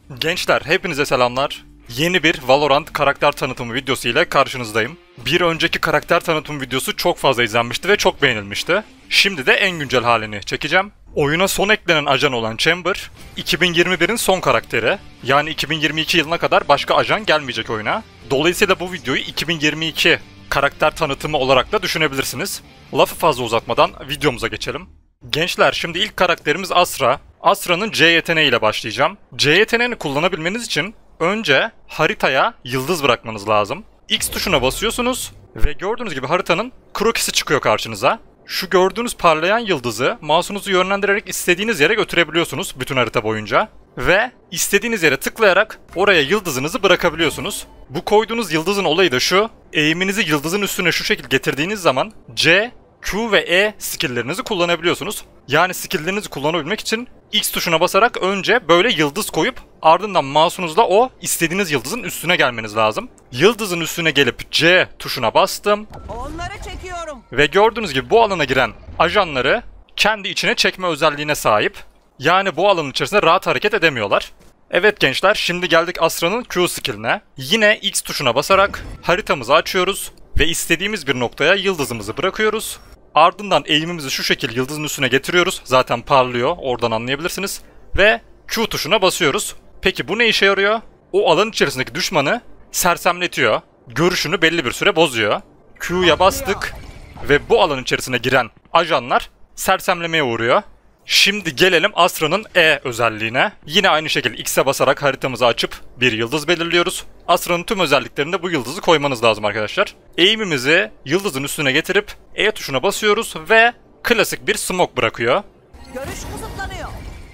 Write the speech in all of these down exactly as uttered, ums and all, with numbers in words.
Gençler hepinize selamlar. Yeni bir Valorant karakter tanıtımı videosu ile karşınızdayım. Bir önceki karakter tanıtım videosu çok fazla izlenmişti ve çok beğenilmişti. Şimdi de en güncel halini çekeceğim. Oyuna son eklenen ajan olan Chamber, iki bin yirmi birin son karakteri. Yani iki bin yirmi iki yılına kadar başka ajan gelmeyecek oyuna. Dolayısıyla bu videoyu iki bin yirmi iki karakter tanıtımı olarak da düşünebilirsiniz. Lafı fazla uzatmadan videomuza geçelim. Gençler şimdi ilk karakterimiz Astra. Asra'nın C yeteneğiyle başlayacağım. C yeteneğini kullanabilmeniz için önce haritaya yıldız bırakmanız lazım. X tuşuna basıyorsunuz ve gördüğünüz gibi haritanın krokisi çıkıyor karşınıza. Şu gördüğünüz parlayan yıldızı mouse'unuzu yönlendirerek istediğiniz yere götürebiliyorsunuz bütün harita boyunca. Ve istediğiniz yere tıklayarak oraya yıldızınızı bırakabiliyorsunuz. Bu koyduğunuz yıldızın olayı da şu: eğiminizi yıldızın üstüne şu şekilde getirdiğiniz zaman C, Q ve E skill'lerinizi kullanabiliyorsunuz. Yani skill'lerinizi kullanabilmek için X tuşuna basarak önce böyle yıldız koyup ardından mouse'unuzla o istediğiniz yıldızın üstüne gelmeniz lazım. Yıldızın üstüne gelip C tuşuna bastım. Onları çekiyorum. Ve gördüğünüz gibi bu alana giren ajanları kendi içine çekme özelliğine sahip. Yani bu alanın içerisinde rahat hareket edemiyorlar. Evet gençler, şimdi geldik Astra'nın Q skill'ine. Yine X tuşuna basarak haritamızı açıyoruz ve istediğimiz bir noktaya yıldızımızı bırakıyoruz. Ardından eğimimizi şu şekilde yıldızın üstüne getiriyoruz. Zaten parlıyor, oradan anlayabilirsiniz. Ve Q tuşuna basıyoruz. Peki bu ne işe yarıyor? O alanın içerisindeki düşmanı sersemletiyor. Görüşünü belli bir süre bozuyor. Q'ya bastık ve bu alanın içerisine giren ajanlar sersemlemeye uğruyor. Şimdi gelelim Astra'nın E özelliğine. Yine aynı şekilde X'e basarak haritamızı açıp bir yıldız belirliyoruz. Astra'nın tüm özelliklerinde bu yıldızı koymanız lazım arkadaşlar. Eğimimizi yıldızın üstüne getirip E tuşuna basıyoruz ve klasik bir smoke bırakıyor. Görüş kısıtlanıyor.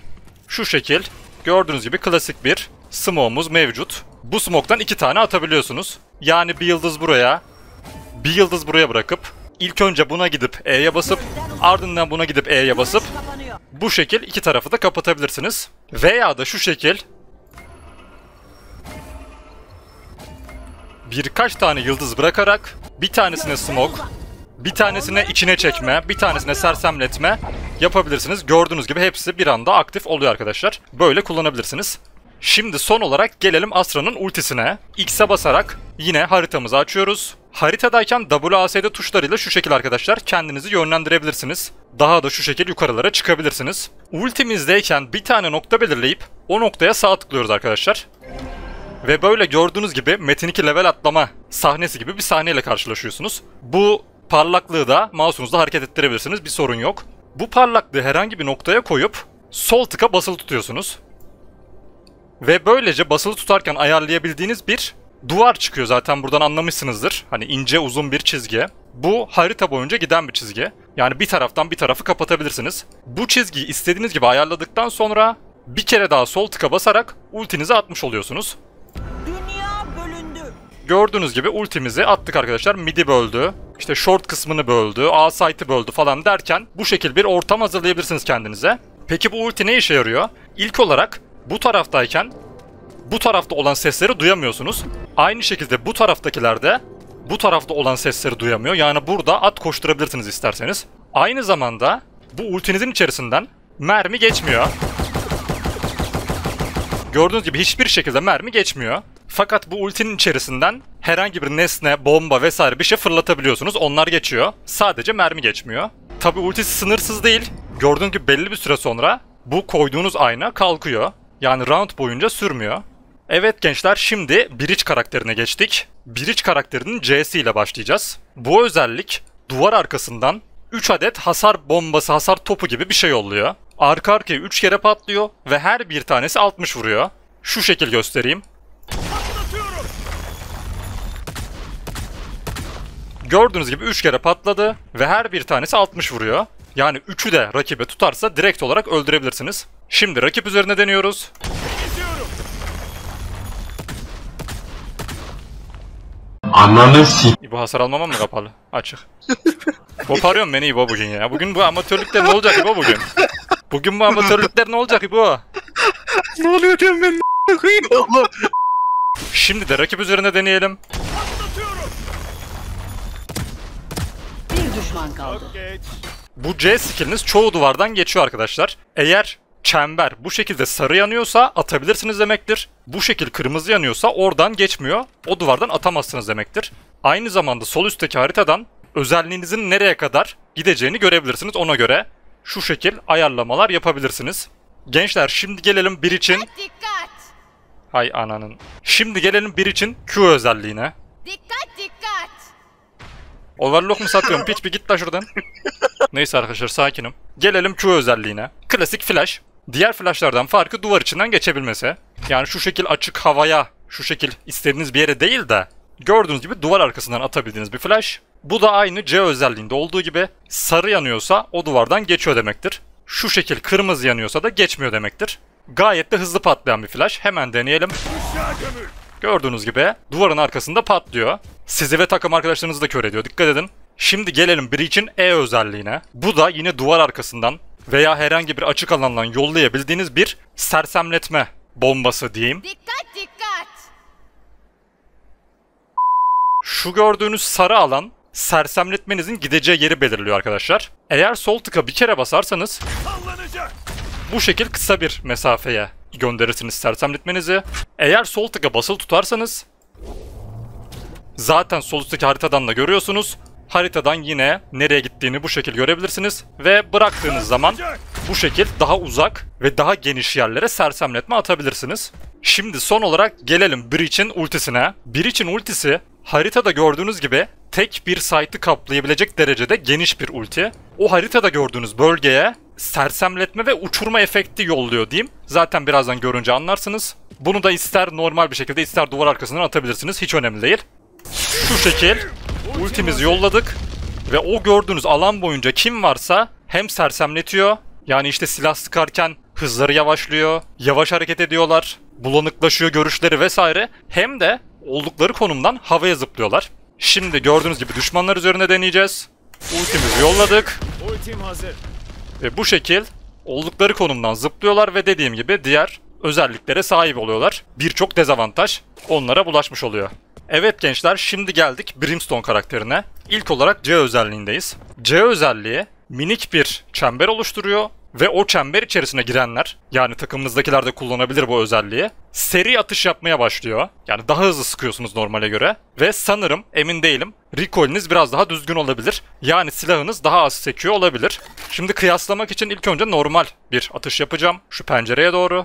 Şu şekil gördüğünüz gibi klasik bir smoke'umuz mevcut. Bu smoke'tan iki tane atabiliyorsunuz. Yani bir yıldız buraya, bir yıldız buraya bırakıp İlk önce buna gidip E'ye basıp ardından buna gidip E'ye basıp bu şekil iki tarafı da kapatabilirsiniz. Veya da şu şekil birkaç tane yıldız bırakarak bir tanesine smoke, bir tanesine içine çekme, bir tanesine sersemletme yapabilirsiniz. Gördüğünüz gibi hepsi bir anda aktif oluyor arkadaşlar. Böyle kullanabilirsiniz. Şimdi son olarak gelelim Astra'nın ultisine. X'e basarak yine haritamızı açıyoruz. Haritadayken W A S D tuşlarıyla şu şekil arkadaşlar kendinizi yönlendirebilirsiniz. Daha da şu şekil yukarılara çıkabilirsiniz. Ultimizdeyken bir tane nokta belirleyip o noktaya sağ tıklıyoruz arkadaşlar. Ve böyle gördüğünüz gibi Metin iki level atlama sahnesi gibi bir sahneyle karşılaşıyorsunuz. Bu parlaklığı da mouse'unuzla hareket ettirebilirsiniz, bir sorun yok. Bu parlaklığı herhangi bir noktaya koyup sol tıka basılı tutuyorsunuz. Ve böylece basılı tutarken ayarlayabildiğiniz bir duvar çıkıyor, zaten buradan anlamışsınızdır. Hani ince uzun bir çizgi. Bu harita boyunca giden bir çizgi. Yani bir taraftan bir tarafı kapatabilirsiniz. Bu çizgiyi istediğiniz gibi ayarladıktan sonra bir kere daha sol tıka basarak ultinizi atmış oluyorsunuz. Dünya bölündü. Gördüğünüz gibi ultimizi attık arkadaşlar. Midi böldü, işte short kısmını böldü, A site'ı böldü falan derken bu şekil bir ortam hazırlayabilirsiniz kendinize. Peki bu ulti ne işe yarıyor? İlk olarak bu taraftayken bu tarafta olan sesleri duyamıyorsunuz. Aynı şekilde bu taraftakiler de bu tarafta olan sesleri duyamıyor. Yani burada at koşturabilirsiniz isterseniz. Aynı zamanda bu ultinizin içerisinden mermi geçmiyor. Gördüğünüz gibi hiçbir şekilde mermi geçmiyor. Fakat bu ultinin içerisinden herhangi bir nesne, bomba vesaire bir şey fırlatabiliyorsunuz. Onlar geçiyor. Sadece mermi geçmiyor. Tabi ultisi sınırsız değil. Gördüğünüz gibi belli bir süre sonra bu koyduğunuz ayna kalkıyor. Yani round boyunca sürmüyor. Evet gençler, şimdi Breach karakterine geçtik. Breach karakterinin C'si ile başlayacağız. Bu özellik duvar arkasından üç adet hasar bombası, hasar topu gibi bir şey yolluyor. Arka arkaya üç kere patlıyor ve her bir tanesi altmış vuruyor. Şu şekil göstereyim. Gördüğünüz gibi üç kere patladı ve her bir tanesi altmış vuruyor. Yani üçü de rakibe tutarsa direkt olarak öldürebilirsiniz. Şimdi rakip üzerine deniyoruz. Ananı s***. İbo, hasar almamam mı kapalı? Açık. Koparıyorsun beni İbo bugün ya. Bugün bu amatörlükler ne olacak İbo bugün? Bugün bu amatörlükler ne olacak İbo? Ne oluyor diyorum ben, ne koyayım oğlum? Şimdi de rakip üzerine deneyelim. Bir düşman kaldı. Bu C skilliniz çoğu duvardan geçiyor arkadaşlar. Eğer çember bu şekilde sarı yanıyorsa atabilirsiniz demektir. Bu şekil kırmızı yanıyorsa oradan geçmiyor. O duvardan atamazsınız demektir. Aynı zamanda sol üstteki haritadan özelliğinizin nereye kadar gideceğini görebilirsiniz. Ona göre şu şekil ayarlamalar yapabilirsiniz. Gençler şimdi gelelim bir için... Dikkat! Hay ananın. Şimdi gelelim bir için Q özelliğine. Dikkat dikkat! Overlock mu satıyorum? Piç bir git la şuradan. Neyse arkadaşlar sakinim. Gelelim Q özelliğine. Klasik flash. Diğer flashlardan farkı duvar içinden geçebilmesi. Yani şu şekil açık havaya, şu şekil istediğiniz bir yere değil de gördüğünüz gibi duvar arkasından atabildiğiniz bir flash. Bu da aynı C özelliğinde olduğu gibi sarı yanıyorsa o duvardan geçiyor demektir. Şu şekil kırmızı yanıyorsa da geçmiyor demektir. Gayet de hızlı patlayan bir flash. Hemen deneyelim. Gördüğünüz gibi duvarın arkasında patlıyor. Sizi ve takım arkadaşlarınızı da kör ediyor. Dikkat edin. Şimdi gelelim Breach'in E özelliğine. Bu da yine duvar arkasından veya herhangi bir açık alandan yollayabildiğiniz bir sersemletme bombası diyeyim. Dikkat dikkat! Şu gördüğünüz sarı alan sersemletmenizin gideceği yeri belirliyor arkadaşlar. Eğer sol tıka bir kere basarsanız bu şekil kısa bir mesafeye gönderirsiniz sersemletmenizi. Eğer sol tıka basılı tutarsanız zaten sol üstteki haritadan da görüyorsunuz. Haritadan yine nereye gittiğini bu şekil görebilirsiniz. Ve bıraktığınız zaman bu şekil daha uzak ve daha geniş yerlere sersemletme atabilirsiniz. Şimdi son olarak gelelim Breach'in ultisine. Breach'in ultisi haritada gördüğünüz gibi tek bir site'ı kaplayabilecek derecede geniş bir ulti. O haritada gördüğünüz bölgeye sersemletme ve uçurma efekti yolluyor diyeyim. Zaten birazdan görünce anlarsınız. Bunu da ister normal bir şekilde ister duvar arkasından atabilirsiniz. Hiç önemli değil. Şu şekil ultimizi yolladık ve o gördüğünüz alan boyunca kim varsa hem sersemletiyor. Yani işte silah sıkarken hızları yavaşlıyor, yavaş hareket ediyorlar, bulanıklaşıyor görüşleri vesaire. Hem de oldukları konumdan havaya zıplıyorlar. Şimdi gördüğünüz gibi düşmanlar üzerine deneyeceğiz. Ultimizi yolladık. Ultim hazır. Ve bu şekil oldukları konumdan zıplıyorlar ve dediğim gibi diğer özelliklere sahip oluyorlar. Birçok dezavantaj onlara bulaşmış oluyor. Evet gençler, şimdi geldik Brimstone karakterine. İlk olarak C özelliğindeyiz. C özelliği minik bir çember oluşturuyor ve o çember içerisine girenler, yani takımınızdakiler de kullanabilir bu özelliği, seri atış yapmaya başlıyor. Yani daha hızlı sıkıyorsunuz normale göre ve sanırım, emin değilim, recoil'iniz biraz daha düzgün olabilir. Yani silahınız daha az sekiyor olabilir. Şimdi kıyaslamak için ilk önce normal bir atış yapacağım şu pencereye doğru.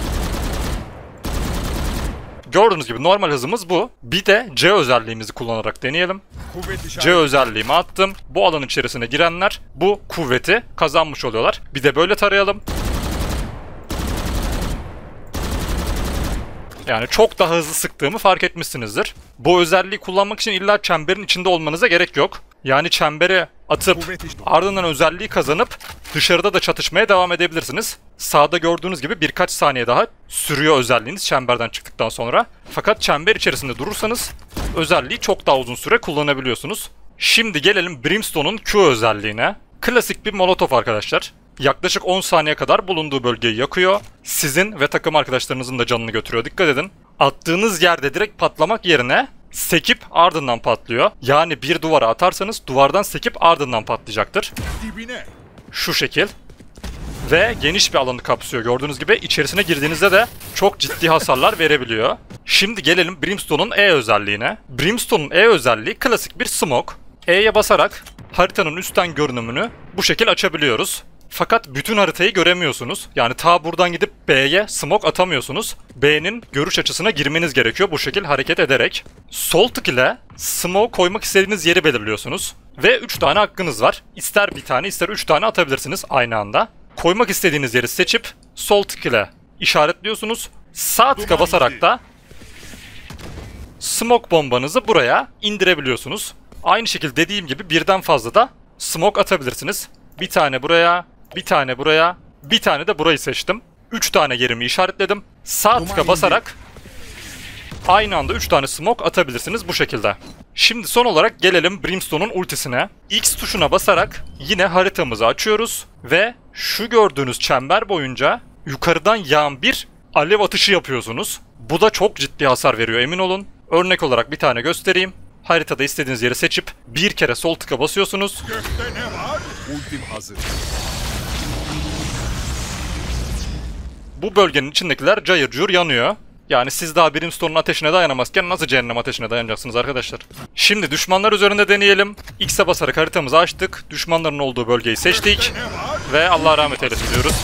Gördüğünüz gibi normal hızımız bu. Bir de C özelliğimizi kullanarak deneyelim. C özelliğimi attım. Bu alan içerisine girenler bu kuvveti kazanmış oluyorlar. Bir de böyle tarayalım. Yani çok daha hızlı sıktığımı fark etmişsinizdir. Bu özelliği kullanmak için illa çemberin içinde olmanıza gerek yok. Yani çembere atıp ardından özelliği kazanıp dışarıda da çatışmaya devam edebilirsiniz. Sağda gördüğünüz gibi birkaç saniye daha sürüyor özelliğiniz çemberden çıktıktan sonra. Fakat çember içerisinde durursanız özelliği çok daha uzun süre kullanabiliyorsunuz. Şimdi gelelim Brimstone'un Q özelliğine. Klasik bir molotof arkadaşlar. Yaklaşık on saniye kadar bulunduğu bölgeyi yakıyor. Sizin ve takım arkadaşlarınızın da canını götürüyor. Dikkat edin. Attığınız yerde direkt patlamak yerine sekip ardından patlıyor. Yani bir duvara atarsanız duvardan sekip ardından patlayacaktır. Dibine. Şu şekil. Ve geniş bir alanı kapsıyor. Gördüğünüz gibi içerisine girdiğinizde de çok ciddi hasarlar verebiliyor. Şimdi gelelim Brimstone'un E özelliğine. Brimstone'un E özelliği klasik bir smoke. E'ye basarak haritanın üstten görünümünü bu şekil açabiliyoruz. Fakat bütün haritayı göremiyorsunuz. Yani ta buradan gidip B'ye smoke atamıyorsunuz. B'nin görüş açısına girmeniz gerekiyor bu şekil hareket ederek. Sol tık ile smoke koymak istediğiniz yeri belirliyorsunuz. Ve üç tane hakkınız var. İster bir tane ister üç tane atabilirsiniz aynı anda. Koymak istediğiniz yeri seçip sol tık ile işaretliyorsunuz. Sağ tıka basarak da smoke bombanızı buraya indirebiliyorsunuz. Aynı şekilde dediğim gibi birden fazla da smoke atabilirsiniz. Bir tane buraya, bir tane buraya, bir tane de burayı seçtim. üç tane yerimi işaretledim. Sağ tıka basarak aynı anda üç tane smoke atabilirsiniz bu şekilde. Şimdi son olarak gelelim Brimstone'un ultisine. X tuşuna basarak yine haritamızı açıyoruz ve şu gördüğünüz çember boyunca yukarıdan yağan bir alev atışı yapıyorsunuz. Bu da çok ciddi hasar veriyor, emin olun. Örnek olarak bir tane göstereyim. Haritada istediğiniz yeri seçip bir kere sol tıka basıyorsunuz. Gökte ne var? Ultim hazır. bu bölgenin içindekiler cayır cayır yanıyor. Yani siz daha Brimstone'un ateşine dayanamazken nasıl cehennem ateşine dayanacaksınız arkadaşlar? Şimdi düşmanlar üzerinde deneyelim. X'e basarak haritamızı açtık. Düşmanların olduğu bölgeyi seçtik. Ve Allah rahmet eylesin diyoruz.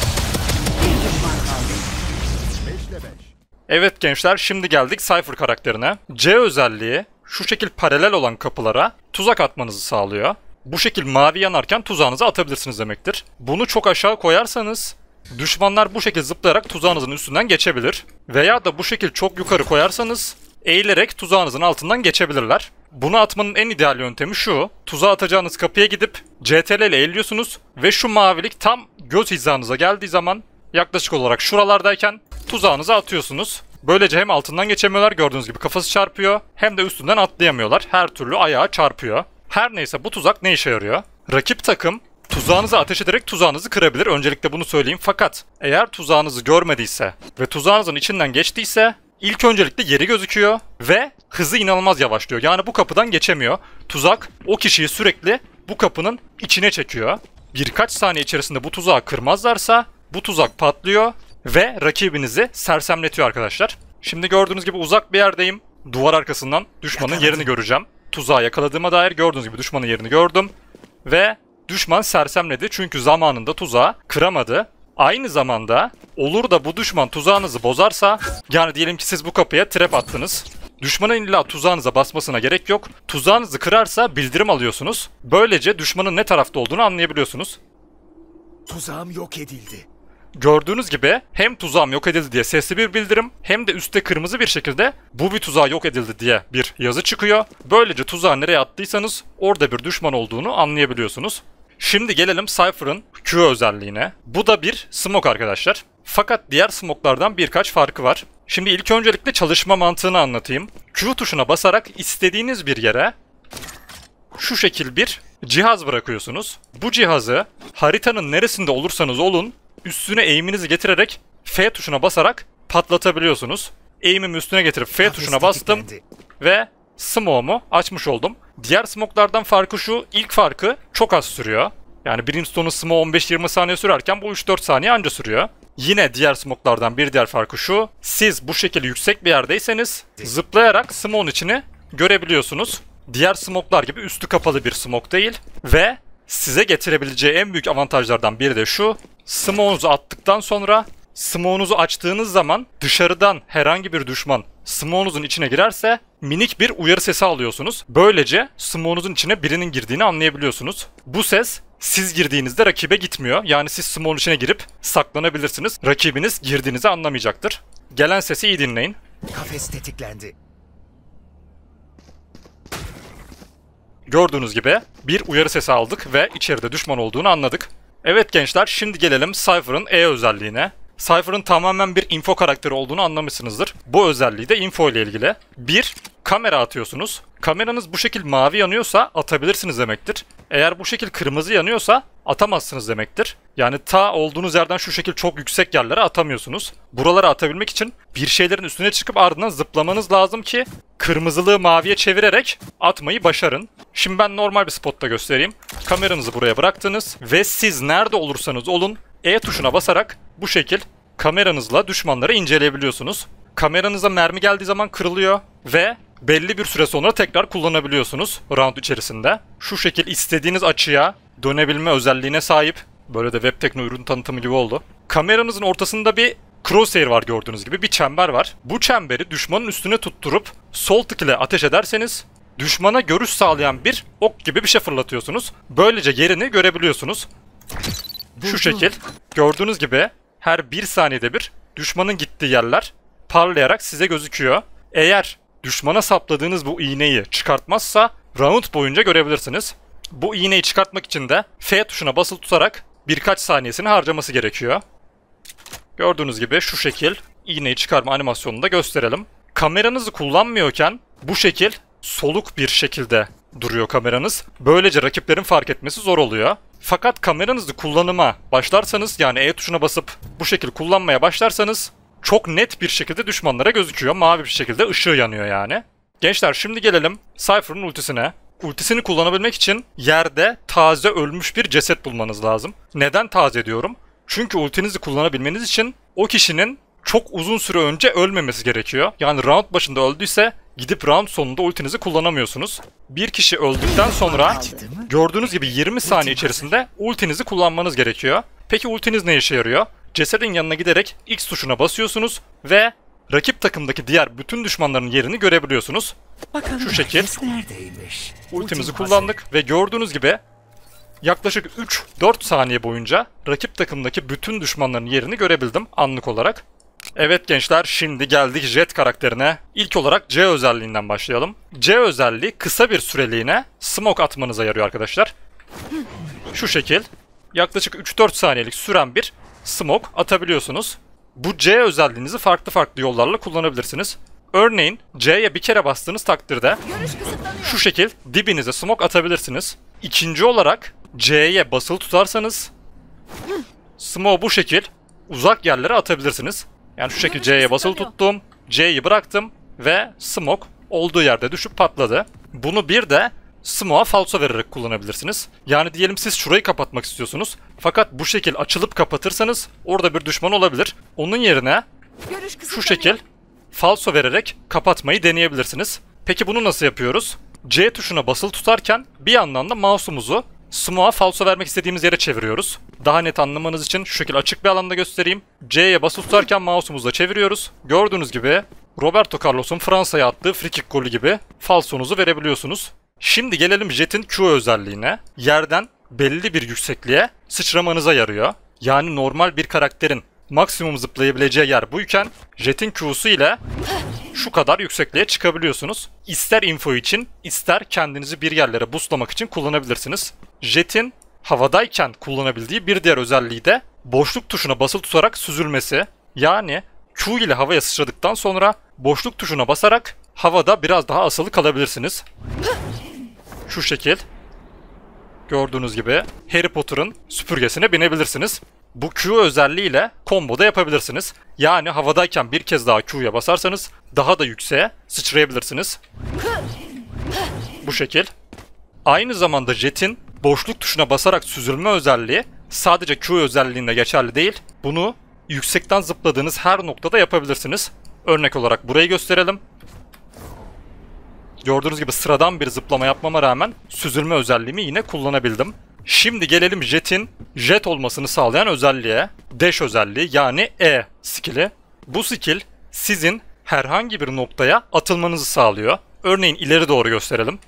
Evet gençler, şimdi geldik Cypher karakterine. C özelliği şu şekil paralel olan kapılara tuzak atmanızı sağlıyor. Bu şekil mavi yanarken tuzağınızı atabilirsiniz demektir. Bunu çok aşağı koyarsanız düşmanlar bu şekil zıplayarak tuzağınızın üstünden geçebilir. Veya da bu şekil çok yukarı koyarsanız eğilerek tuzağınızın altından geçebilirler. Bunu atmanın en ideal yöntemi şu: tuzağa atacağınız kapıya gidip C T L ile eğiliyorsunuz ve şu mavilik tam göz hizanıza geldiği zaman yaklaşık olarak şuralardayken tuzağınızı atıyorsunuz. Böylece hem altından geçemiyorlar, gördüğünüz gibi kafası çarpıyor, hem de üstünden atlayamıyorlar. Her türlü ayağı çarpıyor. Her neyse, bu tuzak ne işe yarıyor? Rakip takım tuzağınıza ateş ederek tuzağınızı kırabilir. Öncelikle bunu söyleyeyim. Fakat eğer tuzağınızı görmediyse ve tuzağınızın içinden geçtiyse ilk öncelikle yeri gözüküyor ve hızı inanılmaz yavaşlıyor. Yani bu kapıdan geçemiyor. Tuzak o kişiyi sürekli bu kapının içine çekiyor. Birkaç saniye içerisinde bu tuzağı kırmazlarsa bu tuzak patlıyor ve rakibinizi sersemletiyor arkadaşlar. Şimdi gördüğünüz gibi uzak bir yerdeyim. Duvar arkasından düşmanın yerini göreceğim. Tuzağı yakaladığıma dair gördüğünüz gibi düşmanın yerini gördüm. Ve düşman sersemledi çünkü zamanında tuzağı kıramadı. Aynı zamanda olur da bu düşman tuzağınızı bozarsa, yani diyelim ki siz bu kapıya trap attınız. Düşmanın illa tuzağınıza basmasına gerek yok. Tuzağınızı kırarsa bildirim alıyorsunuz. Böylece düşmanın ne tarafta olduğunu anlayabiliyorsunuz. Tuzağım yok edildi. Gördüğünüz gibi hem tuzağım yok edildi diye sesli bir bildirim, hem de üstte kırmızı bir şekilde bu bir tuzağı yok edildi diye bir yazı çıkıyor. Böylece tuzağı nereye attıysanız orada bir düşman olduğunu anlayabiliyorsunuz. Şimdi gelelim Cypher'ın Q özelliğine. Bu da bir smoke arkadaşlar. Fakat diğer smoke'lardan birkaç farkı var. Şimdi ilk öncelikle çalışma mantığını anlatayım. Q tuşuna basarak istediğiniz bir yere şu şekil bir cihaz bırakıyorsunuz. Bu cihazı haritanın neresinde olursanız olun üstüne eğiminizi getirerek F tuşuna basarak patlatabiliyorsunuz. Eğimimi üstüne getirip F tuşuna bastım ve smoke'umu açmış oldum. Diğer smoke'lardan farkı şu: ilk farkı çok az sürüyor. Yani Brimstone'un smoke on beş yirmi saniye sürerken bu üç dört saniye anca sürüyor. Yine diğer smoke'lardan bir diğer farkı şu: siz bu şekilde yüksek bir yerdeyseniz zıplayarak smoke'un içini görebiliyorsunuz. Diğer smoke'lar gibi üstü kapalı bir smoke değil ve size getirebileceği en büyük avantajlardan biri de şu: smoke'unuzu attıktan sonra smoke'unuzu açtığınız zaman dışarıdan herhangi bir düşman smoke'unuzun içine girerse minik bir uyarı sesi alıyorsunuz. Böylece smoke'unuzun içine birinin girdiğini anlayabiliyorsunuz. Bu ses siz girdiğinizde rakibe gitmiyor. Yani siz smoke'un içine girip saklanabilirsiniz. Rakibiniz girdiğinizi anlamayacaktır. Gelen sesi iyi dinleyin. Kafes tetiklendi. Gördüğünüz gibi bir uyarı sesi aldık ve içeride düşman olduğunu anladık. Evet gençler, şimdi gelelim Cypher'ın E özelliğine. Cypher'ın tamamen bir info karakteri olduğunu anlamışsınızdır. Bu özelliği de info ile ilgili. bir Kamera atıyorsunuz. Kameranız bu şekil mavi yanıyorsa atabilirsiniz demektir. Eğer bu şekil kırmızı yanıyorsa atamazsınız demektir. Yani ta olduğunuz yerden şu şekil çok yüksek yerlere atamıyorsunuz. Buralara atabilmek için bir şeylerin üstüne çıkıp ardından zıplamanız lazım ki kırmızılığı maviye çevirerek atmayı başarın. Şimdi ben normal bir spotta göstereyim. Kameranızı buraya bıraktınız ve siz nerede olursanız olun E tuşuna basarak bu şekil kameranızla düşmanları inceleyebiliyorsunuz. Kameranıza mermi geldiği zaman kırılıyor ve belli bir süre sonra tekrar kullanabiliyorsunuz round içerisinde. Şu şekil istediğiniz açıya dönebilme özelliğine sahip. Böyle de web tekno ürün tanıtımı gibi oldu. Kameranızın ortasında bir crosshair var, gördüğünüz gibi bir çember var. Bu çemberi düşmanın üstüne tutturup sol tık ile ateş ederseniz düşmana görüş sağlayan bir ok gibi bir şey fırlatıyorsunuz. Böylece yerini görebiliyorsunuz. Şu şekil gördüğünüz gibi her bir saniyede bir düşmanın gittiği yerler parlayarak size gözüküyor. Eğer düşmana sapladığınız bu iğneyi çıkartmazsa round boyunca görebilirsiniz. Bu iğneyi çıkartmak için de F tuşuna basılı tutarak birkaç saniyesini harcaması gerekiyor. Gördüğünüz gibi şu şekil iğneyi çıkarma animasyonunu da gösterelim. Kameranızı kullanmıyorken bu şekil soluk bir şekilde duruyor kameranız. Böylece rakiplerin fark etmesi zor oluyor. Fakat kameranızı kullanıma başlarsanız, yani E tuşuna basıp bu şekil kullanmaya başlarsanız çok net bir şekilde düşmanlara gözüküyor. Mavi bir şekilde ışığı yanıyor yani. Gençler, şimdi gelelim Cypher'ın ultisine. Ultisini kullanabilmek için yerde taze ölmüş bir ceset bulmanız lazım. Neden taze diyorum? Çünkü ultinizi kullanabilmeniz için o kişinin çok uzun süre önce ölmemesi gerekiyor. Yani round başında öldüyse gidip round sonunda ultinizi kullanamıyorsunuz. Bir kişi öldükten sonra gördüğünüz gibi yirmi saniye içerisinde ultinizi kullanmanız gerekiyor. Peki ultiniz ne işe yarıyor? Cesedin yanına giderek X tuşuna basıyorsunuz ve rakip takımdaki diğer bütün düşmanların yerini görebiliyorsunuz. Bakalım Şu şekil neredeymiş? ultimizi Ultim kullandık ve gördüğünüz gibi yaklaşık üç dört saniye boyunca rakip takımdaki bütün düşmanların yerini görebildim anlık olarak. Evet gençler, şimdi geldik Jet karakterine. İlk olarak C özelliğinden başlayalım. C özelliği kısa bir süreliğine smoke atmanıza yarıyor arkadaşlar. Şu şekil yaklaşık üç dört saniyelik süren bir smoke atabiliyorsunuz. Bu C özelliğinizi farklı farklı yollarla kullanabilirsiniz. Örneğin C'ye bir kere bastığınız takdirde Görüş kısıtlanıyor. şu şekil dibinize smoke atabilirsiniz. İkinci olarak C'ye basılı tutarsanız smoke bu şekil uzak yerlere atabilirsiniz. Yani şu şekilde C'ye basılı tuttum, C'yi bıraktım ve smoke olduğu yerde düşüp patladı. Bunu bir de smoke'a falso vererek kullanabilirsiniz. Yani diyelim siz şurayı kapatmak istiyorsunuz. Fakat bu şekil açılıp kapatırsanız orada bir düşman olabilir. Onun yerine Görüş şu kısıtlanıyor. şekil falso vererek kapatmayı deneyebilirsiniz. Peki bunu nasıl yapıyoruz? C tuşuna basılı tutarken bir yandan da mouse'umuzu smoke'a falso vermek istediğimiz yere çeviriyoruz. Daha net anlamanız için şu şekilde açık bir alanda göstereyim. C'ye basılı tutarken mouse'umuzla çeviriyoruz. Gördüğünüz gibi Roberto Carlos'un Fransa'ya attığı free kick golü gibi falsonuzu verebiliyorsunuz. Şimdi gelelim Jet'in Q özelliğine. Yerden belli bir yüksekliğe sıçramanıza yarıyor. Yani normal bir karakterin maksimum zıplayabileceği yer buyken Jet'in Q'su ile şu kadar yüksekliğe çıkabiliyorsunuz. İster info için, ister kendinizi bir yerlere boostlamak için kullanabilirsiniz. Jet'in havadayken kullanabildiği bir diğer özelliği de boşluk tuşuna basılı tutarak süzülmesi. Yani Q ile havaya sıçradıktan sonra boşluk tuşuna basarak havada biraz daha asılı kalabilirsiniz. Şu şekil. Gördüğünüz gibi Harry Potter'ın süpürgesine binebilirsiniz. Bu Q özelliğiyle combo da yapabilirsiniz. Yani havadayken bir kez daha Q'ya basarsanız daha da yükseğe sıçrayabilirsiniz. Bu şekil. Aynı zamanda Jet'in boşluk tuşuna basarak süzülme özelliği sadece Q özelliğinde geçerli değil. Bunu yüksekten zıpladığınız her noktada yapabilirsiniz. Örnek olarak burayı gösterelim. Gördüğünüz gibi sıradan bir zıplama yapmama rağmen süzülme özelliğimi yine kullanabildim. Şimdi gelelim Jet'in Jet olmasını sağlayan özelliğe. Dash özelliği, yani E skill'i. Bu skill sizin herhangi bir noktaya atılmanızı sağlıyor. Örneğin ileri doğru gösterelim.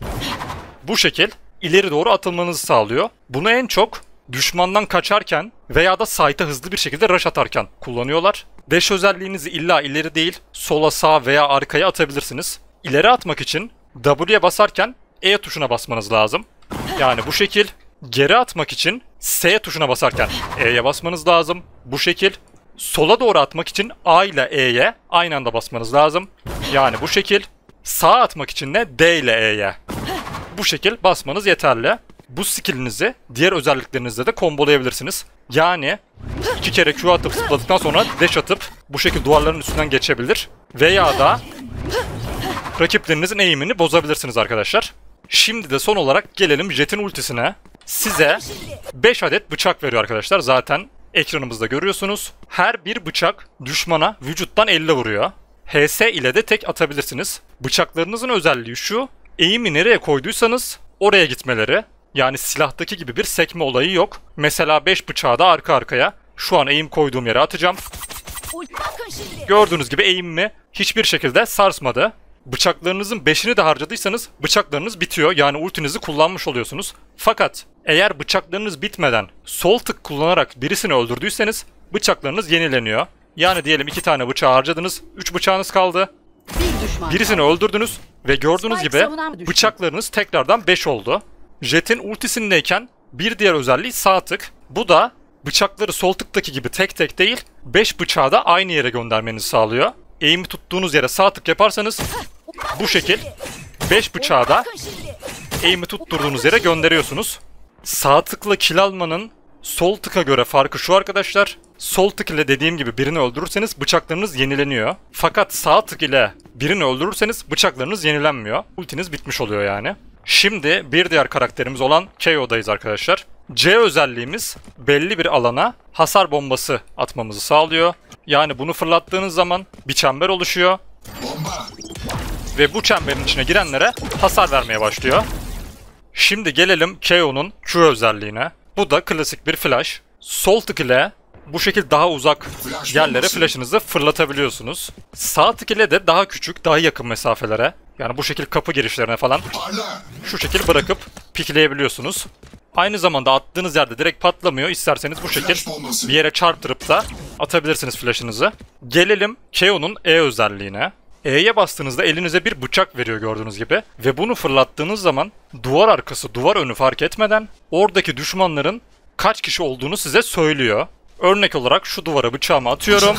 Bu şekil ileri doğru atılmanızı sağlıyor. Bunu en çok düşmandan kaçarken veya da site'a hızlı bir şekilde rush atarken kullanıyorlar. Dash özelliğinizi illa ileri değil, sola, sağa veya arkaya atabilirsiniz. İleri atmak için W'ye basarken E tuşuna basmanız lazım. Yani bu şekil. Geri atmak için S tuşuna basarken E'ye basmanız lazım. Bu şekil. Sola doğru atmak için A ile E'ye aynı anda basmanız lazım. Yani bu şekil. Sağa atmak için de D ile E'ye. Bu şekil basmanız yeterli. Bu skillinizi diğer özelliklerinizle de kombolayabilirsiniz. Yani iki kere Q atıp zıpladıktan sonra dash atıp bu şekilde duvarların üstünden geçebilir. Veya da rakiplerinizin eğimini bozabilirsiniz arkadaşlar. Şimdi de son olarak gelelim Jet'in ultisine. Size beş adet bıçak veriyor arkadaşlar. Zaten ekranımızda görüyorsunuz. Her bir bıçak düşmana vücuttan elli vuruyor. H S ile de tek atabilirsiniz. Bıçaklarınızın özelliği şu: eğimi nereye koyduysanız oraya gitmeleri. Yani silahtaki gibi bir sekme olayı yok. Mesela beş bıçağı da arka arkaya şu an eğim koyduğum yere atacağım. Bakın şimdi. Gördüğünüz gibi eğimimi hiçbir şekilde sarsmadı. Bıçaklarınızın beşini de harcadıysanız bıçaklarınız bitiyor. Yani ultinizi kullanmış oluyorsunuz. Fakat eğer bıçaklarınız bitmeden sol tık kullanarak birisini öldürdüyseniz bıçaklarınız yenileniyor. Yani diyelim iki tane bıçağı harcadınız, üç bıçağınız kaldı. Bir düşman. Birisini öldürdünüz ve gördüğünüz Spike gibi savunan düşman. bıçaklarınız tekrardan beş oldu. Jet'in ultisindeyken bir diğer özelliği sağ tık. Bu da bıçakları sol tıktaki gibi tek tek değil, beş bıçağı da aynı yere göndermenizi sağlıyor. Eğimi tuttuğunuz yere sağ tık yaparsanız bu şekil beş bıçağı da Bakın şimdi. eğimi tutturduğunuz yere gönderiyorsunuz. Sağ tıkla kill almanın sol tıka göre farkı şu arkadaşlar. Sol tık ile dediğim gibi birini öldürürseniz bıçaklarınız yenileniyor. Fakat sağ tık ile birini öldürürseniz bıçaklarınız yenilenmiyor. Ultiniz bitmiş oluyor yani. Şimdi bir diğer karakterimiz olan K O'dayız arkadaşlar. C özelliğimiz belli bir alana hasar bombası atmamızı sağlıyor. Yani bunu fırlattığınız zaman bir çember oluşuyor. Ve bu çemberin içine girenlere hasar vermeye başlıyor. Şimdi gelelim K O'nun Q özelliğine. Bu da klasik bir flash. Sol tık ile bu şekilde daha uzak yerlere flash'ınızı fırlatabiliyorsunuz. Sağ tık ile de daha küçük, daha yakın mesafelere, yani bu şekilde kapı girişlerine falan şu şekilde bırakıp pikleyebiliyorsunuz. Aynı zamanda attığınız yerde direkt patlamıyor. İsterseniz bu şekilde bir yere çarptırıp da atabilirsiniz flash'ınızı. Gelelim K O'nun E özelliğine. E'ye bastığınızda elinize bir bıçak veriyor gördüğünüz gibi. Ve bunu fırlattığınız zaman duvar arkası, duvar önü fark etmeden oradaki düşmanların kaç kişi olduğunu size söylüyor. Örnek olarak şu duvara bıçağımı atıyorum.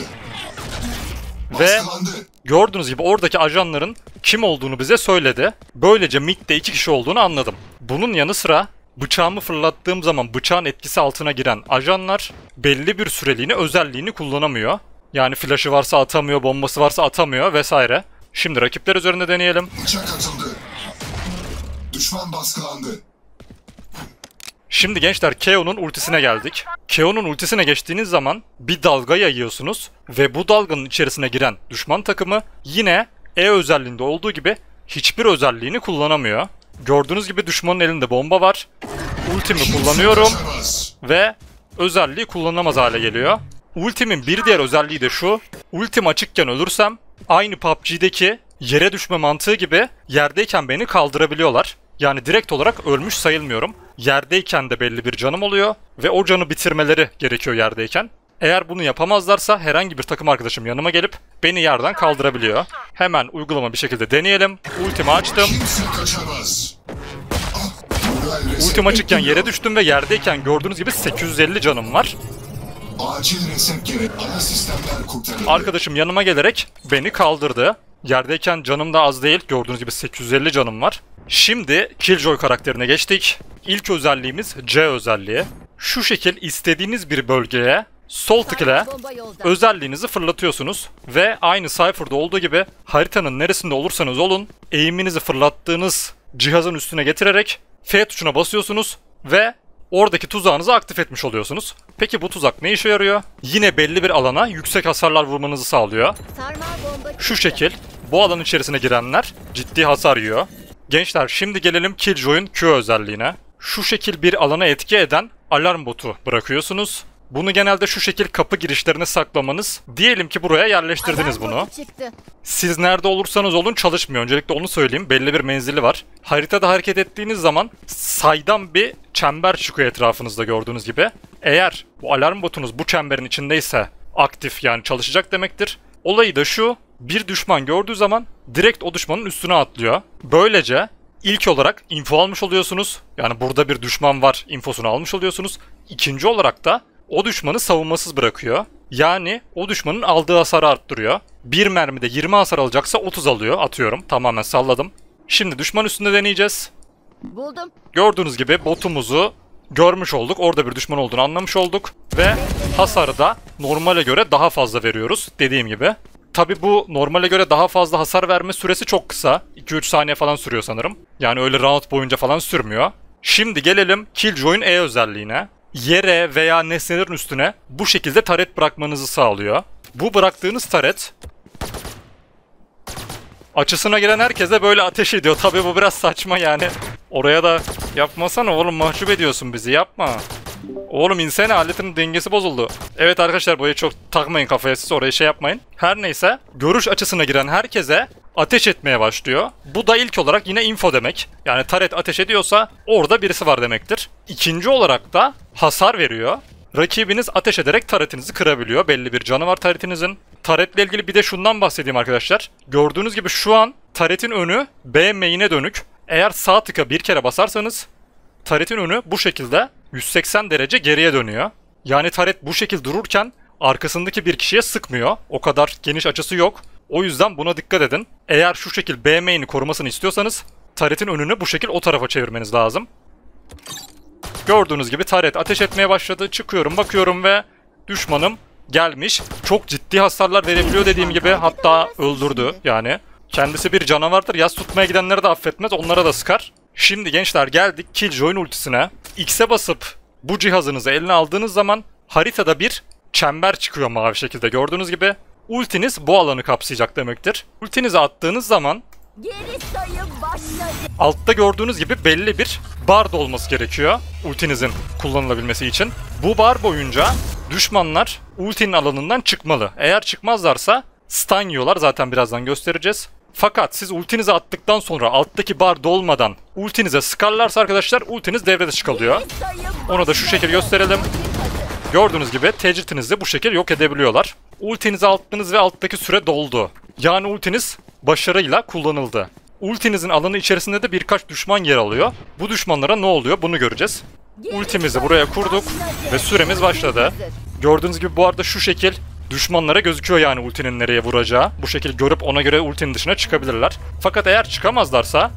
Ve gördüğünüz gibi oradaki ajanların kim olduğunu bize söyledi. Böylece midde iki kişi olduğunu anladım. Bunun yanı sıra bıçağımı fırlattığım zaman bıçağın etkisi altına giren ajanlar belli bir süreliğine özelliğini kullanamıyor. Yani flash'ı varsa atamıyor, bombası varsa atamıyor vesaire. Şimdi rakipler üzerinde deneyelim. Bıçak atıldı. Düşman baskılandı. Şimdi gençler K O'nun ultisine geldik. K O'nun ultisine geçtiğiniz zaman bir dalga yayıyorsunuz ve bu dalganın içerisine giren düşman takımı yine E özelliğinde olduğu gibi hiçbir özelliğini kullanamıyor. Gördüğünüz gibi düşmanın elinde bomba var. Ultimi kullanıyorum ve özelliği kullanılamaz hale geliyor. Ultimin bir diğer özelliği de şu. Ultim açıkken ölürsem aynı P U B G'deki yere düşme mantığı gibi yerdeyken beni kaldırabiliyorlar. Yani direkt olarak ölmüş sayılmıyorum. Yerdeyken de belli bir canım oluyor ve o canı bitirmeleri gerekiyor yerdeyken. Eğer bunu yapamazlarsa herhangi bir takım arkadaşım yanıma gelip beni yerden kaldırabiliyor. Hemen uygulama bir şekilde deneyelim. Ultimi açtım. Ultim açıkken yere düştüm ve yerdeyken gördüğünüz gibi sekiz yüz elli canım var. Acil reset gerek. Ana sistemler kurtarıldı. Arkadaşım yanıma gelerek beni kaldırdı. Yerdeyken canım da az değil. Gördüğünüz gibi sekiz yüz elli canım var. Şimdi Killjoy karakterine geçtik. İlk özelliğimiz C özelliği. Şu şekil istediğiniz bir bölgeye sol tık ile özelliğinizi fırlatıyorsunuz. Ve aynı Cypher'da olduğu gibi haritanın neresinde olursanız olun eğiminizi fırlattığınız cihazın üstüne getirerek F tuşuna basıyorsunuz ve oradaki tuzağınızı aktif etmiş oluyorsunuz. Peki bu tuzak ne işe yarıyor? Yine belli bir alana yüksek hasarlar vurmanızı sağlıyor. Şu şekil bu alan içerisine girenler ciddi hasar yiyor. Gençler şimdi gelelim Killjoy'un Q özelliğine. Şu şekil bir alana etki eden alarm botu bırakıyorsunuz. Bunu genelde şu şekil kapı girişlerine saklamanız. Diyelim ki buraya yerleştirdiniz bunu. Siz nerede olursanız olun çalışmıyor. Öncelikle onu söyleyeyim. Belli bir menzili var. Haritada hareket ettiğiniz zaman saydam bir çember çıkıyor etrafınızda gördüğünüz gibi. Eğer bu alarm botunuz bu çemberin içindeyse aktif, yani çalışacak demektir. Olayı da şu: bir düşman gördüğü zaman direkt o düşmanın üstüne atlıyor. Böylece ilk olarak info almış oluyorsunuz. Yani burada bir düşman var infosunu almış oluyorsunuz. İkinci olarak da o düşmanı savunmasız bırakıyor. Yani o düşmanın aldığı hasarı arttırıyor. Bir mermide yirmi hasar alacaksa otuz alıyor, atıyorum. Tamamen salladım. Şimdi düşman üstünde deneyeceğiz. Buldum. Gördüğünüz gibi botumuzu görmüş olduk. Orada bir düşman olduğunu anlamış olduk. Ve hasarı da normale göre daha fazla veriyoruz. Dediğim gibi. Tabi bu normale göre daha fazla hasar verme süresi çok kısa. iki üç saniye falan sürüyor sanırım. Yani öyle round boyunca falan sürmüyor. Şimdi gelelim Killjoy'un E özelliğine. Yere veya nesnelerin üstüne bu şekilde taret bırakmanızı sağlıyor. Bu bıraktığınız taret açısına giren herkese böyle ateş ediyor. Tabi bu biraz saçma yani. Oraya da yapmasana oğlum, mahcup ediyorsun bizi, yapma. Oğlum insene, aletin dengesi bozuldu. Evet arkadaşlar, burayı çok takmayın kafaya, siz oraya şey yapmayın. Her neyse, görüş açısına giren herkese ateş etmeye başlıyor. Bu da ilk olarak yine info demek. Yani taret ateş ediyorsa orada birisi var demektir. İkinci olarak da hasar veriyor. Rakibiniz ateş ederek taretinizi kırabiliyor. Belli bir canı var taretinizin. Taretle ilgili bir de şundan bahsedeyim arkadaşlar. Gördüğünüz gibi şu an taretin önü B main'e dönük. Eğer sağ tıka bir kere basarsanız taretin önü bu şekilde yüz seksen derece geriye dönüyor. Yani taret bu şekilde dururken arkasındaki bir kişiye sıkmıyor. O kadar geniş açısı yok. O yüzden buna dikkat edin. Eğer şu şekil B main'i korumasını istiyorsanız taretin önünü bu şekil o tarafa çevirmeniz lazım. Gördüğünüz gibi taret ateş etmeye başladı. Çıkıyorum, bakıyorum ve düşmanım gelmiş. Çok ciddi hasarlar verebiliyor dediğim gibi. Hatta öldürdü yani. Kendisi bir canavardır. Yas tutmaya gidenleri de affetmez. Onlara da sıkar. Şimdi gençler geldik Killjoy'un ultisine. X'e basıp bu cihazınızı eline aldığınız zaman haritada bir çember çıkıyor mavi şekilde gördüğünüz gibi. Ultiniz bu alanı kapsayacak demektir. Ultinizi attığınız zaman Geri sayım başladı. altta gördüğünüz gibi belli bir bar da olması gerekiyor ultinizin kullanılabilmesi için. Bu bar boyunca düşmanlar ultinin alanından çıkmalı. Eğer çıkmazlarsa stun yiyorlar, zaten birazdan göstereceğiz. Fakat siz ultinizi attıktan sonra alttaki bar dolmadan ultinize sıkarlarsa arkadaşlar ultiniz devre dışı kalıyor. Geri sayım Onu da şu şekil gösterelim. Gördüğünüz gibi tecritinizi bu şekil yok edebiliyorlar. Ultinizi attınız ve alttaki süre doldu. Yani ultiniz başarıyla kullanıldı. Ultinizin alanı içerisinde de birkaç düşman yer alıyor. Bu düşmanlara ne oluyor bunu göreceğiz. Ultimizi buraya kurduk ve süremiz başladı. Gördüğünüz gibi bu arada şu şekil düşmanlara gözüküyor yani ultinin nereye vuracağı. Bu şekil görüp ona göre ultinin dışına çıkabilirler. Fakat eğer çıkamazlarsa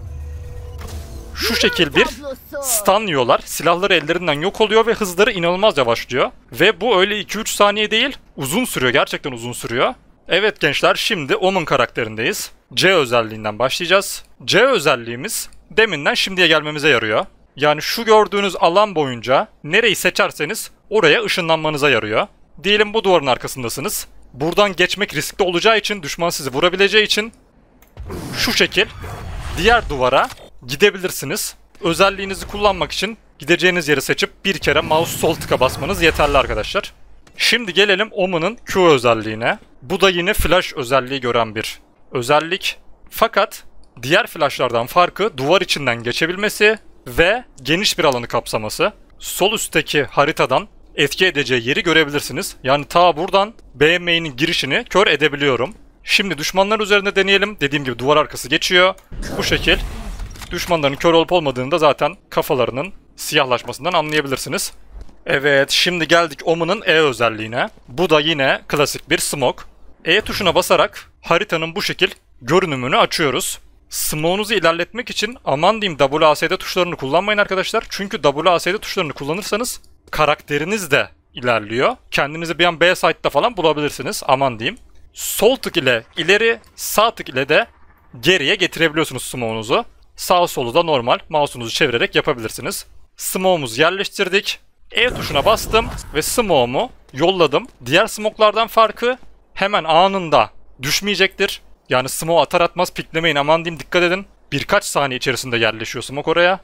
şu şekil bir stun yiyorlar. Silahları ellerinden yok oluyor ve hızları inanılmaz yavaşlıyor. Ve bu öyle iki üç saniye değil, uzun sürüyor. Gerçekten uzun sürüyor. Evet gençler, şimdi Omen karakterindeyiz. C özelliğinden başlayacağız. C özelliğimiz deminden şimdiye gelmemize yarıyor. Yani şu gördüğünüz alan boyunca nereyi seçerseniz oraya ışınlanmanıza yarıyor. Diyelim bu duvarın arkasındasınız. Buradan geçmek riskli olacağı için, düşman sizi vurabileceği için şu şekil diğer duvara gidebilirsiniz. Özelliğinizi kullanmak için gideceğiniz yeri seçip bir kere mouse sol tıka basmanız yeterli arkadaşlar. Şimdi gelelim Omen'ın Q özelliğine. Bu da yine flash özelliği gören bir özellik. Fakat diğer flashlardan farkı duvar içinden geçebilmesi ve geniş bir alanı kapsaması. Sol üstteki haritadan etki edeceği yeri görebilirsiniz. Yani ta buradan B main'in girişini kör edebiliyorum. Şimdi düşmanlar üzerinde deneyelim. Dediğim gibi duvar arkası geçiyor. Bu şekil. Düşmanların kör olup olmadığını da zaten kafalarının siyahlaşmasından anlayabilirsiniz. Evet, şimdi geldik Omen'ın E özelliğine. Bu da yine klasik bir smoke. E tuşuna basarak haritanın bu şekil görünümünü açıyoruz. Smoke'unuzu ilerletmek için aman diyeyim W A S D tuşlarını kullanmayın arkadaşlar. Çünkü W A S D tuşlarını kullanırsanız karakteriniz de ilerliyor. Kendinizi bir an B site'da falan bulabilirsiniz. Aman diyeyim. Sol tık ile ileri, sağ tık ile de geriye getirebiliyorsunuz smoke'unuzu. Sağ solu da normal mouse'unuzu çevirerek yapabilirsiniz. Smoke'umuzu yerleştirdik. E tuşuna bastım ve smoke'umu yolladım. Diğer smoke'lardan farkı hemen anında düşmeyecektir. Yani smoke atar atmaz piklemeyin, aman diyeyim, dikkat edin. Birkaç saniye içerisinde yerleşiyor smoke oraya.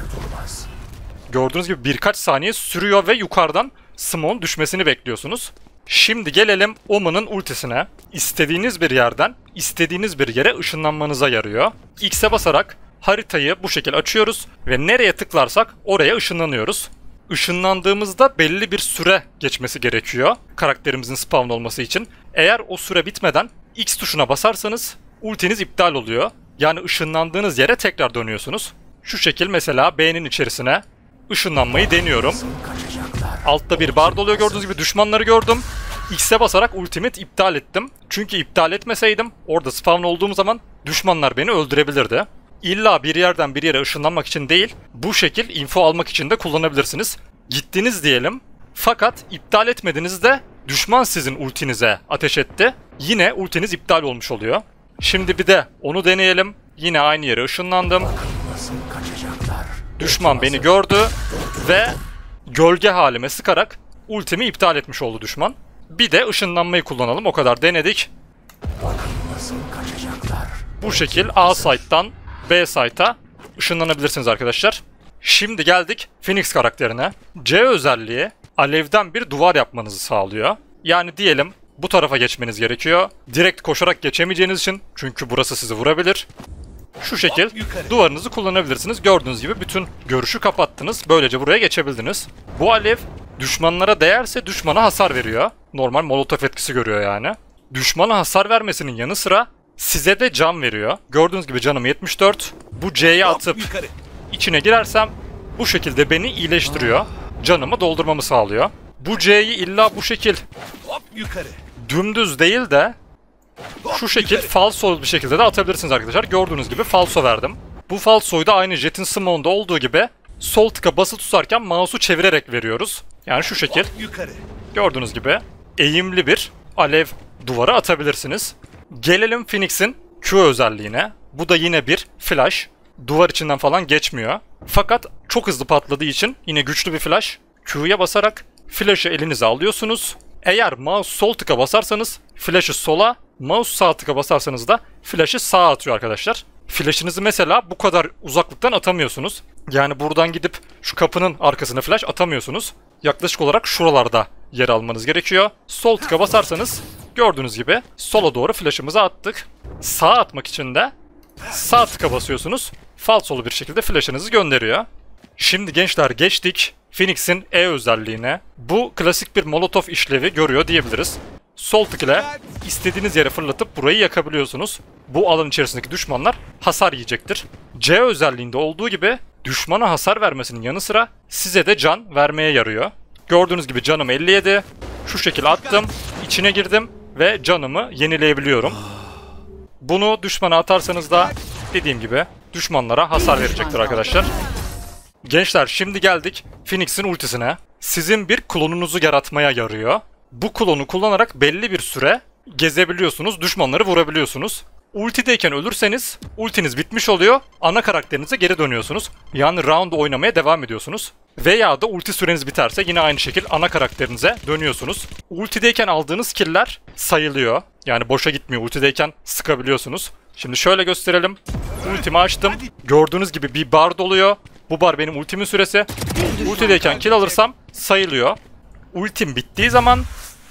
Gördüğünüz gibi birkaç saniye sürüyor ve yukarıdan smoke'un düşmesini bekliyorsunuz. Şimdi gelelim Omen'ın ultisine. İstediğiniz bir yerden istediğiniz bir yere ışınlanmanıza yarıyor. X'e basarak haritayı bu şekilde açıyoruz ve nereye tıklarsak oraya ışınlanıyoruz. Işınlandığımızda belli bir süre geçmesi gerekiyor karakterimizin spawn olması için. Eğer o süre bitmeden X tuşuna basarsanız ultiniz iptal oluyor. Yani ışınlandığınız yere tekrar dönüyorsunuz. Şu şekil mesela B'nin içerisine ışınlanmayı deniyorum. Altta bir bar doluyor gördüğünüz gibi, düşmanları gördüm. X'e basarak ultimate iptal ettim. Çünkü iptal etmeseydim orada spawn olduğum zaman düşmanlar beni öldürebilirdi. İlla bir yerden bir yere ışınlanmak için değil, bu şekil info almak için de kullanabilirsiniz. Gittiniz diyelim, fakat iptal etmediğinizde düşman sizin ultinize ateş etti. Yine ultiniz iptal olmuş oluyor. Şimdi bir de onu deneyelim. Yine aynı yere ışınlandım. Düşman beni gördü ve gölge halime sıkarak ultimi iptal etmiş oldu düşman. Bir de ışınlanmayı kullanalım, o kadar denedik. Bu şekil A site'dan B site'a ışınlanabilirsiniz arkadaşlar. Şimdi geldik Phoenix karakterine. C özelliği alevden bir duvar yapmanızı sağlıyor. Yani diyelim bu tarafa geçmeniz gerekiyor. Direkt koşarak geçemeyeceğiniz için, çünkü burası sizi vurabilir. Şu şekil duvarınızı kullanabilirsiniz. Gördüğünüz gibi bütün görüşü kapattınız. Böylece buraya geçebildiniz. Bu alev düşmanlara değerse düşmana hasar veriyor. Normal molotof etkisi görüyor yani. Düşmana hasar vermesinin yanı sıra size de can veriyor. Gördüğünüz gibi canım yetmiş dört. Bu C'ye atıp içine girersem bu şekilde beni iyileştiriyor. Canımı doldurmamı sağlıyor. Bu C'yi illa bu şekil dümdüz değil de şu şekil falso bir şekilde de atabilirsiniz arkadaşlar. Gördüğünüz gibi falso verdim. Bu falsoyu da aynı Jet'in smoke'unda olduğu gibi sol tıka basılı tutarken mouse'u çevirerek veriyoruz. Yani şu şekil. Gördüğünüz gibi eğimli bir alev duvarı atabilirsiniz. Gelelim Phoenix'in Q özelliğine. Bu da yine bir flash. duvar içinden falan geçmiyor. Fakat çok hızlı patladığı için yine güçlü bir flash. Q'ya basarak flash'ı elinize alıyorsunuz. Eğer mouse sol tıka basarsanız flash'ı sola, mouse sağ tıka basarsanız da flash'ı sağa atıyor arkadaşlar. Flash'ınızı mesela bu kadar uzaklıktan atamıyorsunuz. Yani buradan gidip şu kapının arkasına flash atamıyorsunuz. Yaklaşık olarak şuralarda yer almanız gerekiyor. Sol tıka basarsanız gördüğünüz gibi sola doğru flash'ımızı attık. Sağa atmak için de sağ tıka basıyorsunuz. Falsolu bir şekilde flash'ınızı gönderiyor. Şimdi gençler geçtik Phoenix'in E özelliğine. Bu klasik bir Molotov işlevi görüyor diyebiliriz. Sol tık ile istediğiniz yere fırlatıp burayı yakabiliyorsunuz. Bu alan içerisindeki düşmanlar hasar yiyecektir. C özelliğinde olduğu gibi düşmana hasar vermesinin yanı sıra size de can vermeye yarıyor. Gördüğünüz gibi canım elli yedi. Şu şekilde attım, içine girdim ve canımı yenileyebiliyorum. Bunu düşmana atarsanız da dediğim gibi düşmanlara hasar verecektir arkadaşlar. Gençler şimdi geldik Phoenix'in ultisine. Sizin bir klonunuzu yaratmaya yarıyor. Bu klonu kullanarak belli bir süre gezebiliyorsunuz, düşmanları vurabiliyorsunuz. Ultideyken ölürseniz ultiniz bitmiş oluyor, ana karakterinize geri dönüyorsunuz. Yani round oynamaya devam ediyorsunuz. Veya da ulti süreniz biterse yine aynı şekilde ana karakterinize dönüyorsunuz. Ultideyken aldığınız killer sayılıyor. Yani boşa gitmiyor, ultideyken sıkabiliyorsunuz. Şimdi şöyle gösterelim. Ultimi açtım. Gördüğünüz gibi bir bar doluyor. Bu bar benim ultimin süresi. Ultideyken kill alırsam sayılıyor. Ultim bittiği zaman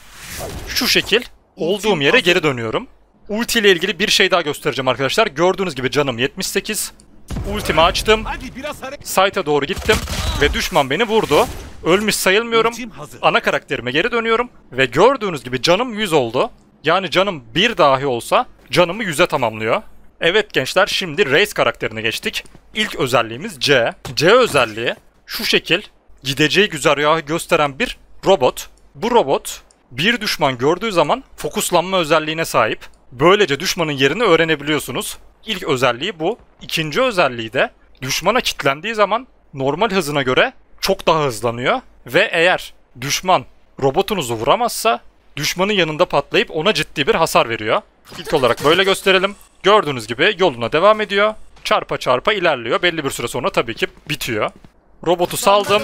şu şekil olduğum yere geri dönüyorum. Ulti ile ilgili bir şey daha göstereceğim arkadaşlar. Gördüğünüz gibi canım yetmiş sekiz. Ultimi açtım. Site'a doğru gittim ve düşman beni vurdu. Ölmüş sayılmıyorum. Ana karakterime geri dönüyorum ve gördüğünüz gibi canım yüz oldu. Yani canım bir dahi olsa canımı yüze tamamlıyor. Evet gençler, şimdi Raze karakterine geçtik. İlk özelliğimiz C. C özelliği şu şekil gideceği güzergahı gösteren bir robot. Bu robot bir düşman gördüğü zaman fokuslanma özelliğine sahip. Böylece düşmanın yerini öğrenebiliyorsunuz. İlk özelliği bu. İkinci özelliği de düşmana kilitlendiği zaman normal hızına göre çok daha hızlanıyor. Ve eğer düşman robotunuzu vuramazsa düşmanın yanında patlayıp ona ciddi bir hasar veriyor. İlk olarak böyle gösterelim. Gördüğünüz gibi yoluna devam ediyor. Çarpa çarpa ilerliyor. Belli bir süre sonra tabii ki bitiyor. Robotu saldım.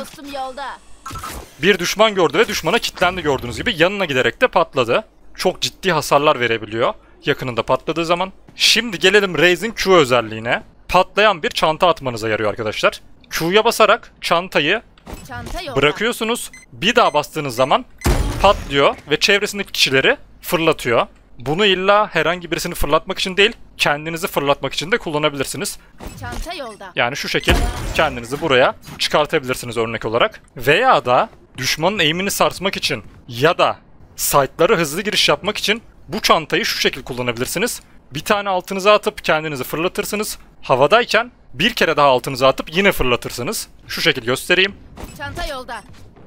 Bir düşman gördü ve düşmana kilitlendi gördüğünüz gibi. Yanına giderek de patladı. Çok ciddi hasarlar verebiliyor yakınında patladığı zaman. Şimdi gelelim Raze'in Q özelliğine. Patlayan bir çanta atmanıza yarıyor arkadaşlar. Q'ya basarak çantayı Çanta bırakıyorsunuz. Bir daha bastığınız zaman patlıyor ve çevresindeki kişileri fırlatıyor. Bunu illa herhangi birisini fırlatmak için değil, kendinizi fırlatmak için de kullanabilirsiniz. Çanta yolda. Yani şu şekil kendinizi buraya çıkartabilirsiniz örnek olarak. Veya da düşmanın eğimini sarsmak için ya da site'lara hızlı giriş yapmak için bu çantayı şu şekil kullanabilirsiniz. Bir tane altınıza atıp kendinizi fırlatırsınız. Havadayken bir kere daha altınıza atıp yine fırlatırsınız. Şu şekil göstereyim. Çanta yolda.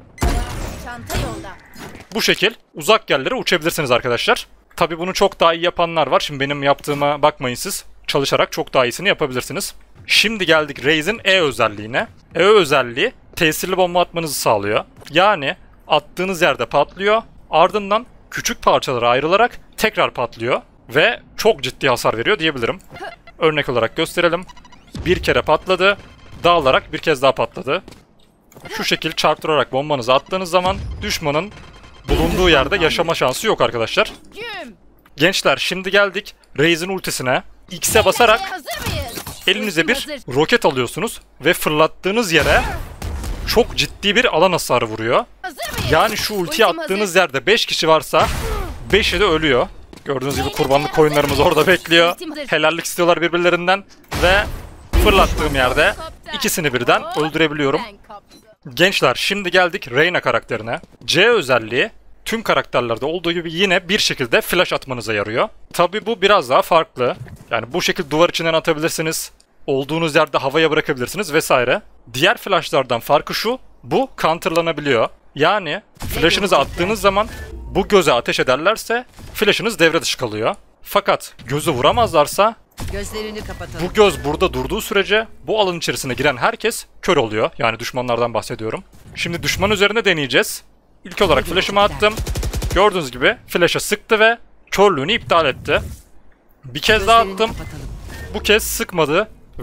Çanta yolda. Bu şekil uzak yerlere uçabilirsiniz arkadaşlar. Tabi bunu çok daha iyi yapanlar var. Şimdi benim yaptığıma bakmayın siz. Çalışarak çok daha iyisini yapabilirsiniz. Şimdi geldik Raze'in E özelliğine. E özelliği tesirli bomba atmanızı sağlıyor. Yani attığınız yerde patlıyor. Ardından küçük parçalara ayrılarak tekrar patlıyor. Ve çok ciddi hasar veriyor diyebilirim. Örnek olarak gösterelim. Bir kere patladı. Dağılarak bir kez daha patladı. Şu şekil çarptırarak bombanızı attığınız zaman düşmanın bulunduğu yerde yaşama şansı yok arkadaşlar. Gençler şimdi geldik Raze'in ultisine. X'e basarak elinize bir roket alıyorsunuz ve fırlattığınız yere çok ciddi bir alan hasarı vuruyor. Yani şu ultiyi attığınız yerde beş kişi varsa beşi de ölüyor. Gördüğünüz gibi kurbanlık koyunlarımız orada bekliyor. Helallik istiyorlar birbirlerinden ve fırlattığım yerde ikisini birden öldürebiliyorum. Gençler şimdi geldik Reyna karakterine. C özelliği tüm karakterlerde olduğu gibi yine bir şekilde flash atmanıza yarıyor. Tabi bu biraz daha farklı. Yani bu şekilde duvar içinden atabilirsiniz. Olduğunuz yerde havaya bırakabilirsiniz vesaire. Diğer flashlardan farkı şu. Bu counterlanabiliyor. Yani flash'ınızı attığınız zaman bu göze ateş ederlerse flash'ınız devre dışı kalıyor. Fakat gözü vuramazlarsa gözlerini kapatalım. Bu göz burada durduğu sürece bu alan içerisine giren herkes kör oluyor. Yani düşmanlardan bahsediyorum. Şimdi düşman üzerine deneyeceğiz. İlk olarak flash'ımı attım. Gördüğünüz gibi flash'a sıktı ve körlüğünü iptal etti. Bir kez daha attım. Bu kez sıkmadı ve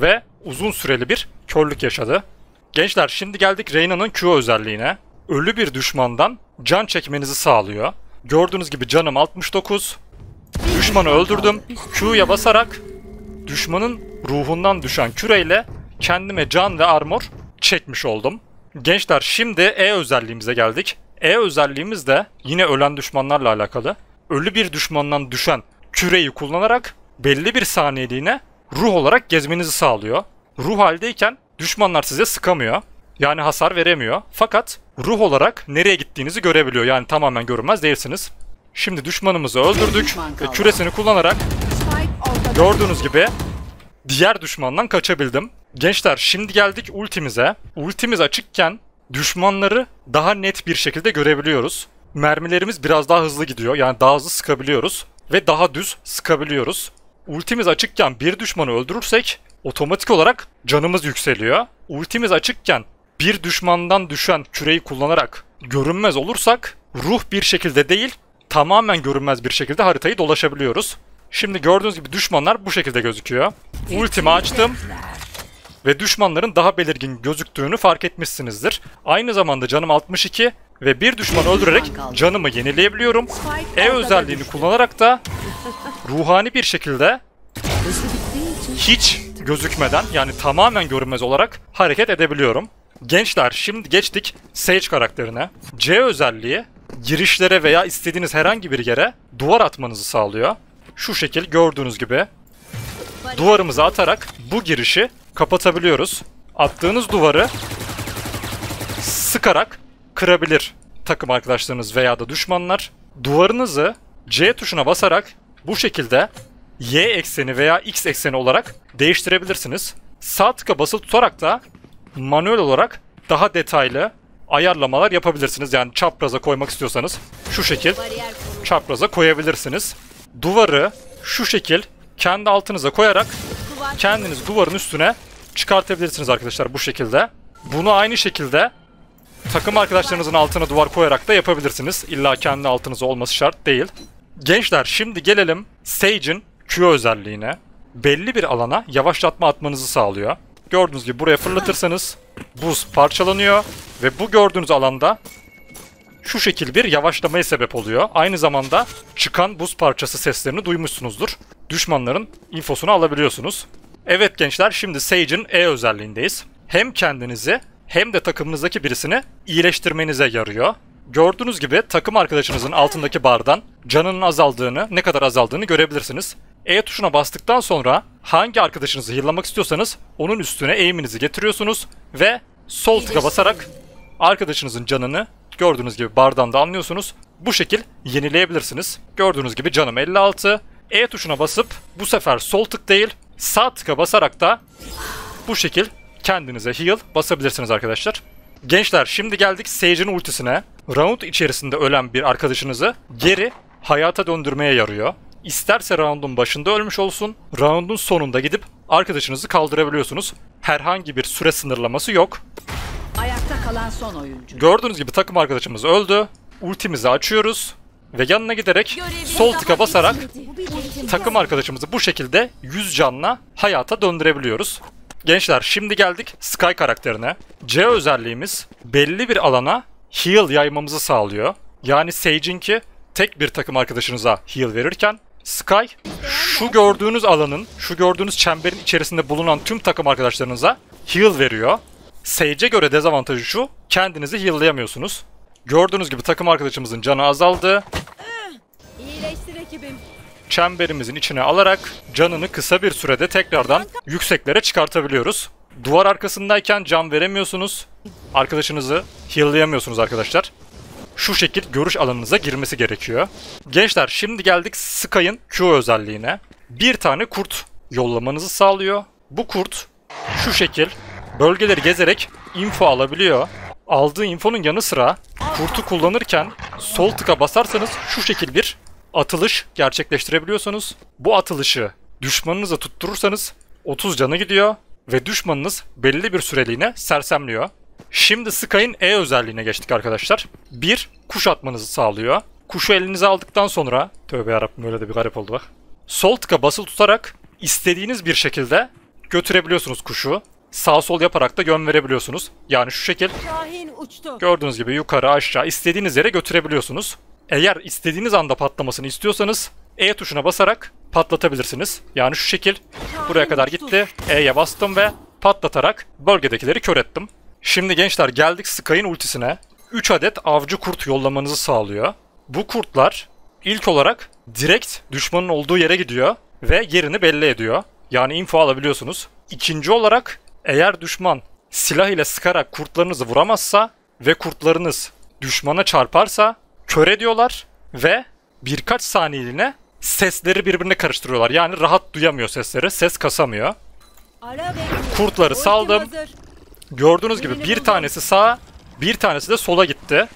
uzun süreli bir körlük yaşadı. Gençler şimdi geldik Reyna'nın Q özelliğine. Ölü bir düşmandan can çekmenizi sağlıyor. Gördüğünüz gibi canım altmış dokuz. Düşmanı öldürdüm. Q'ya basarak düşmanın ruhundan düşen küreyle kendime can ve armor çekmiş oldum. Gençler şimdi E özelliğimize geldik. E özelliğimiz de yine ölen düşmanlarla alakalı. Ölü bir düşmandan düşen küreyi kullanarak belli bir saniyeliğine ruh olarak gezmenizi sağlıyor. Ruh haldeyken düşmanlar size sıkamıyor. Yani hasar veremiyor. Fakat ruh olarak nereye gittiğinizi görebiliyor. Yani tamamen görünmez değilsiniz. Şimdi düşmanımızı öldürdük ve küresini kullanarak gördüğünüz gibi diğer düşmandan kaçabildim. Gençler şimdi geldik ultimize. Ultimiz açıkken düşmanları daha net bir şekilde görebiliyoruz. Mermilerimiz biraz daha hızlı gidiyor. Yani daha hızlı sıkabiliyoruz. Ve daha düz sıkabiliyoruz. Ultimiz açıkken bir düşmanı öldürürsek otomatik olarak canımız yükseliyor. Ultimiz açıkken bir düşmandan düşen küreyi kullanarak görünmez olursak ruh bir şekilde değil tamamen görünmez bir şekilde haritayı dolaşabiliyoruz. Şimdi gördüğünüz gibi düşmanlar bu şekilde gözüküyor. Ultimi açtım ve düşmanların daha belirgin gözüktüğünü fark etmişsinizdir. Aynı zamanda canım altmış iki ve bir düşmanı öldürerek canımı yenileyebiliyorum. E özelliğini kullanarak da ruhani bir şekilde hiç gözükmeden yani tamamen görünmez olarak hareket edebiliyorum. Gençler şimdi geçtik Sage karakterine. C özelliği girişlere veya istediğiniz herhangi bir yere duvar atmanızı sağlıyor. Şu şekil gördüğünüz gibi duvarımızı atarak bu girişi kapatabiliyoruz. Attığınız duvarı sıkarak kırabilir takım arkadaşlarınız veya da düşmanlar. Duvarınızı C tuşuna basarak bu şekilde Y ekseni veya X ekseni olarak değiştirebilirsiniz. Sağ tıka basılı tutarak da manuel olarak daha detaylı ayarlamalar yapabilirsiniz. Yani çapraza koymak istiyorsanız şu şekil çapraza koyabilirsiniz. Duvarı şu şekil kendi altınıza koyarak kendiniz duvarın üstüne çıkartabilirsiniz arkadaşlar bu şekilde. Bunu aynı şekilde takım arkadaşlarınızın altına duvar koyarak da yapabilirsiniz. İlla kendi altınıza olması şart değil. Gençler şimdi gelelim Sage'in Q özelliğine. Belli bir alana yavaşlatma atmanızı sağlıyor. Gördüğünüz gibi buraya fırlatırsanız buz parçalanıyor ve bu gördüğünüz alanda şu şekil bir yavaşlamaya sebep oluyor. Aynı zamanda çıkan buz parçası seslerini duymuşsunuzdur. Düşmanların infosunu alabiliyorsunuz. Evet gençler şimdi Sage'in E özelliğindeyiz. Hem kendinizi hem de takımınızdaki birisini iyileştirmenize yarıyor. Gördüğünüz gibi takım arkadaşınızın altındaki bardan canının azaldığını, ne kadar azaldığını görebilirsiniz. E tuşuna bastıktan sonra hangi arkadaşınızı heal'lamak istiyorsanız onun üstüne eğiminizi getiriyorsunuz ve sol tıka basarak arkadaşınızın canını gördüğünüz gibi bardan da anlıyorsunuz. Bu şekil yenileyebilirsiniz. Gördüğünüz gibi canım elli altı. E tuşuna basıp bu sefer sol tık değil sağ tıka basarak da bu şekil kendinize heal basabilirsiniz arkadaşlar. Gençler şimdi geldik Sage'in ultisine. Round içerisinde ölen bir arkadaşınızı geri hayata döndürmeye yarıyor. İsterse round'un başında ölmüş olsun, round'un sonunda gidip arkadaşınızı kaldırabiliyorsunuz. Herhangi bir süre sınırlaması yok. Ayakta kalan son oyuncu. Gördüğünüz gibi takım arkadaşımız öldü. Ultimizi açıyoruz ve yanına giderek sol tıka basarak takım arkadaşımızı bu şekilde yüz canla hayata döndürebiliyoruz. Gençler şimdi geldik Sky karakterine. C özelliğimiz belli bir alana heal yaymamızı sağlıyor. Yani Sage'inki tek bir takım arkadaşınıza heal verirken Sky şu gördüğünüz alanın, şu gördüğünüz çemberin içerisinde bulunan tüm takım arkadaşlarınıza heal veriyor. Sage'e göre dezavantajı şu, kendinizi heal'layamıyorsunuz. Gördüğünüz gibi takım arkadaşımızın canı azaldı. İyileştir ekibim. Çemberimizin içine alarak canını kısa bir sürede tekrardan yükseklere çıkartabiliyoruz. Duvar arkasındayken can veremiyorsunuz. Arkadaşınızı heal'layamıyorsunuz arkadaşlar. Şu şekil görüş alanınıza girmesi gerekiyor. Gençler şimdi geldik Sky'ın Q özelliğine. Bir tane kurt yollamanızı sağlıyor. Bu kurt şu şekil bölgeleri gezerek info alabiliyor. Aldığı infonun yanı sıra kurtu kullanırken sol tıka basarsanız şu şekil bir atılış gerçekleştirebiliyorsunuz. Bu atılışı düşmanınıza tutturursanız otuz canı gidiyor ve düşmanınız belli bir süreliğine sersemliyor. Şimdi Sky'ın E özelliğine geçtik arkadaşlar. Bir, kuş atmanızı sağlıyor. Kuşu elinize aldıktan sonra, tövbe yarabbim öyle de bir garip oldu bak. Sol tıka basılı tutarak istediğiniz bir şekilde götürebiliyorsunuz kuşu. Sağ sol yaparak da yön verebiliyorsunuz. Yani şu şekil Şahin uçtu. gördüğünüz gibi yukarı aşağı istediğiniz yere götürebiliyorsunuz. Eğer istediğiniz anda patlamasını istiyorsanız E tuşuna basarak patlatabilirsiniz. Yani şu şekil buraya kadar gitti. E'ye bastım ve patlatarak bölgedekileri kör ettim. Şimdi gençler geldik Sky'ın ultisine. üç adet avcı kurt yollamanızı sağlıyor. Bu kurtlar ilk olarak direkt düşmanın olduğu yere gidiyor ve yerini belli ediyor. Yani info alabiliyorsunuz. İkinci olarak eğer düşman silah ile sıkarak kurtlarınızı vuramazsa ve kurtlarınız düşmana çarparsa kör ediyorlar ve birkaç saniyeliğine sesleri birbirine karıştırıyorlar. Yani rahat duyamıyor sesleri, ses kasamıyor. Ara bekliyor. Kurtları Ultim saldım. hazır. Gördüğünüz gibi bir tanesi sağa, bir tanesi de sola gitti.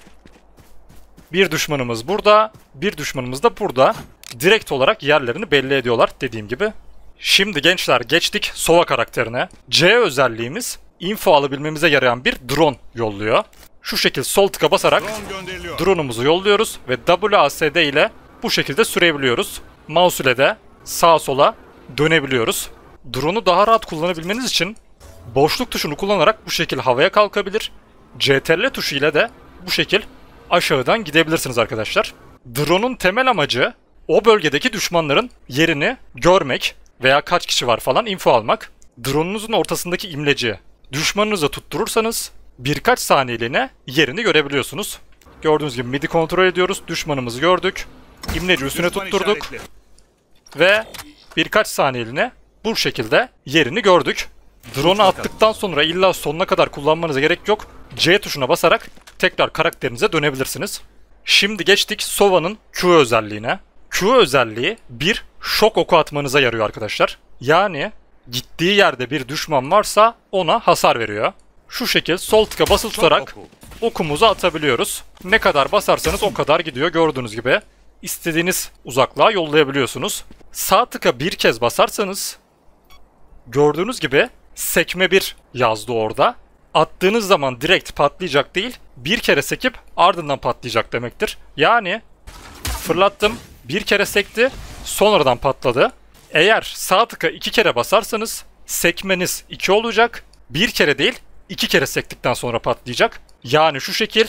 Bir düşmanımız burada, bir düşmanımız da burada. Direkt olarak yerlerini belli ediyorlar dediğim gibi. Şimdi gençler geçtik Sova karakterine. C özelliğimiz info alabilmemize yarayan bir drone yolluyor. Şu şekilde sol tıka basarak drone'umuzu yolluyoruz ve W A S D ile bu şekilde sürebiliyoruz. Mouse ile de sağa sola dönebiliyoruz. Drone'u daha rahat kullanabilmeniz için boşluk tuşunu kullanarak bu şekilde havaya kalkabilir. C T R L tuşu ile de bu şekil aşağıdan gidebilirsiniz arkadaşlar. Drone'un temel amacı o bölgedeki düşmanların yerini görmek veya kaç kişi var falan info almak. Drone'unuzun ortasındaki imleci düşmanınıza tutturursanız birkaç saniyeliğine yerini görebiliyorsunuz. Gördüğünüz gibi midi kontrol ediyoruz. Düşmanımızı gördük. İmleci üstüne tutturduk. Ve birkaç saniyeliğine bu şekilde yerini gördük. Drone'u attıktan sonra illa sonuna kadar kullanmanıza gerek yok. C tuşuna basarak tekrar karakterinize dönebilirsiniz. Şimdi geçtik Sova'nın Q özelliğine. Q özelliği bir şok oku atmanıza yarıyor arkadaşlar. Yani gittiği yerde bir düşman varsa ona hasar veriyor. Şu şekil sol tıka basılı tutarak okumuzu atabiliyoruz. Ne kadar basarsanız o kadar gidiyor gördüğünüz gibi. İstediğiniz uzaklığa yollayabiliyorsunuz. Sağ tıka bir kez basarsanız gördüğünüz gibi sekme bir yazdı orada. Attığınız zaman direkt patlayacak değil, bir kere sekip ardından patlayacak demektir. Yani fırlattım, bir kere sekti, sonradan patladı. Eğer sağ tıka iki kere basarsanız sekmeniz iki olacak. Bir kere değil, iki kere sektikten sonra patlayacak. Yani şu şekil.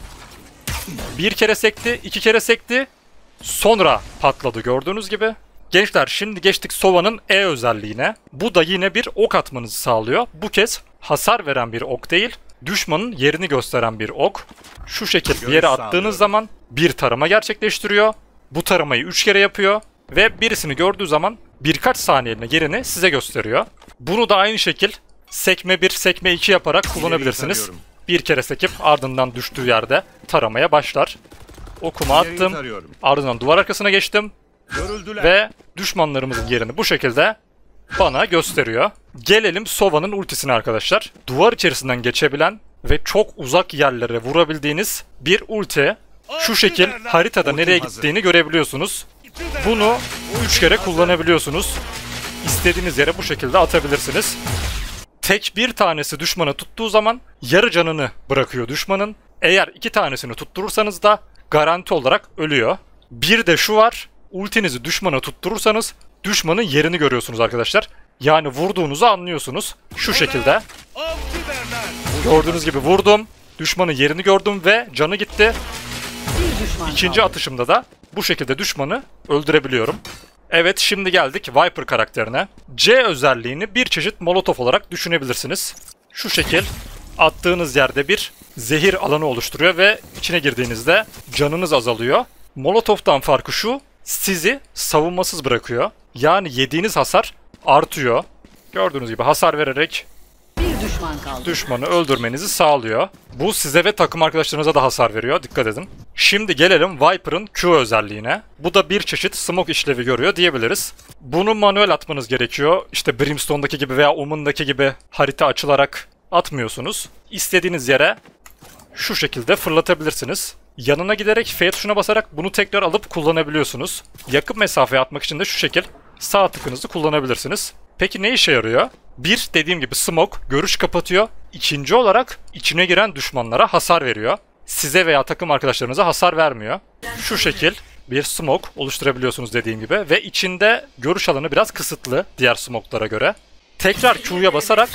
Bir kere sekti, iki kere sekti, sonra patladı gördüğünüz gibi. Gençler şimdi geçtik Sova'nın E özelliğine. Bu da yine bir ok atmanızı sağlıyor. Bu kez hasar veren bir ok değil, düşmanın yerini gösteren bir ok. Şu şekilde bir yere attığınız zaman bir tarama gerçekleştiriyor. Bu taramayı üç kere yapıyor ve birisini gördüğü zaman birkaç saniyeliğine yerini size gösteriyor. Bunu da aynı şekil sekme bir, sekme iki yaparak kullanabilirsiniz. Bir kere sekip ardından düştüğü yerde taramaya başlar. Okumu attım, ardından duvar arkasına geçtim. Ve düşmanlarımızın yerini bu şekilde bana gösteriyor. Gelelim Sova'nın ultisine arkadaşlar. Duvar içerisinden geçebilen ve çok uzak yerlere vurabildiğiniz bir ulti. Şu şekil haritada nereye gittiğini görebiliyorsunuz. Bunu üç kere kullanabiliyorsunuz. İstediğiniz yere bu şekilde atabilirsiniz. Tek bir tanesi düşmanı tuttuğu zaman yarı canını bırakıyor düşmanın. Eğer iki tanesini tutturursanız da garanti olarak ölüyor. Bir de şu var. Ultinizi düşmana tutturursanız düşmanın yerini görüyorsunuz arkadaşlar. Yani vurduğunuzu anlıyorsunuz. Şu şekilde. Gördüğünüz gibi vurdum. Düşmanın yerini gördüm ve canı gitti. İkinci atışımda da bu şekilde düşmanı öldürebiliyorum. Evet şimdi geldik Viper karakterine. C özelliğini bir çeşit molotof olarak düşünebilirsiniz. Şu şekil attığınız yerde bir zehir alanı oluşturuyor ve içine girdiğinizde canınız azalıyor. Molotof'tan farkı şu, sizi savunmasız bırakıyor. Yani yediğiniz hasar artıyor. Gördüğünüz gibi hasar vererek Bir düşman kaldı. düşmanı öldürmenizi sağlıyor. Bu size ve takım arkadaşlarınıza da hasar veriyor. Dikkat edin. Şimdi gelelim Viper'ın Q özelliğine. Bu da bir çeşit smoke işlevi görüyor diyebiliriz. Bunu manuel atmanız gerekiyor. İşte Brimstone'daki gibi veya Omen'daki gibi harita açılarak atmıyorsunuz. İstediğiniz yere şu şekilde fırlatabilirsiniz. Yanına giderek F tuşuna basarak bunu tekrar alıp kullanabiliyorsunuz. Yakın mesafeye atmak için de şu şekil sağ tıkınızı kullanabilirsiniz. Peki ne işe yarıyor? Bir, dediğim gibi smoke, görüş kapatıyor. İkinci olarak içine giren düşmanlara hasar veriyor. Size veya takım arkadaşlarınıza hasar vermiyor. Şu şekil bir smoke oluşturabiliyorsunuz dediğim gibi. Ve içinde görüş alanı biraz kısıtlı diğer smoke'lara göre. tekrar Q'ya basarak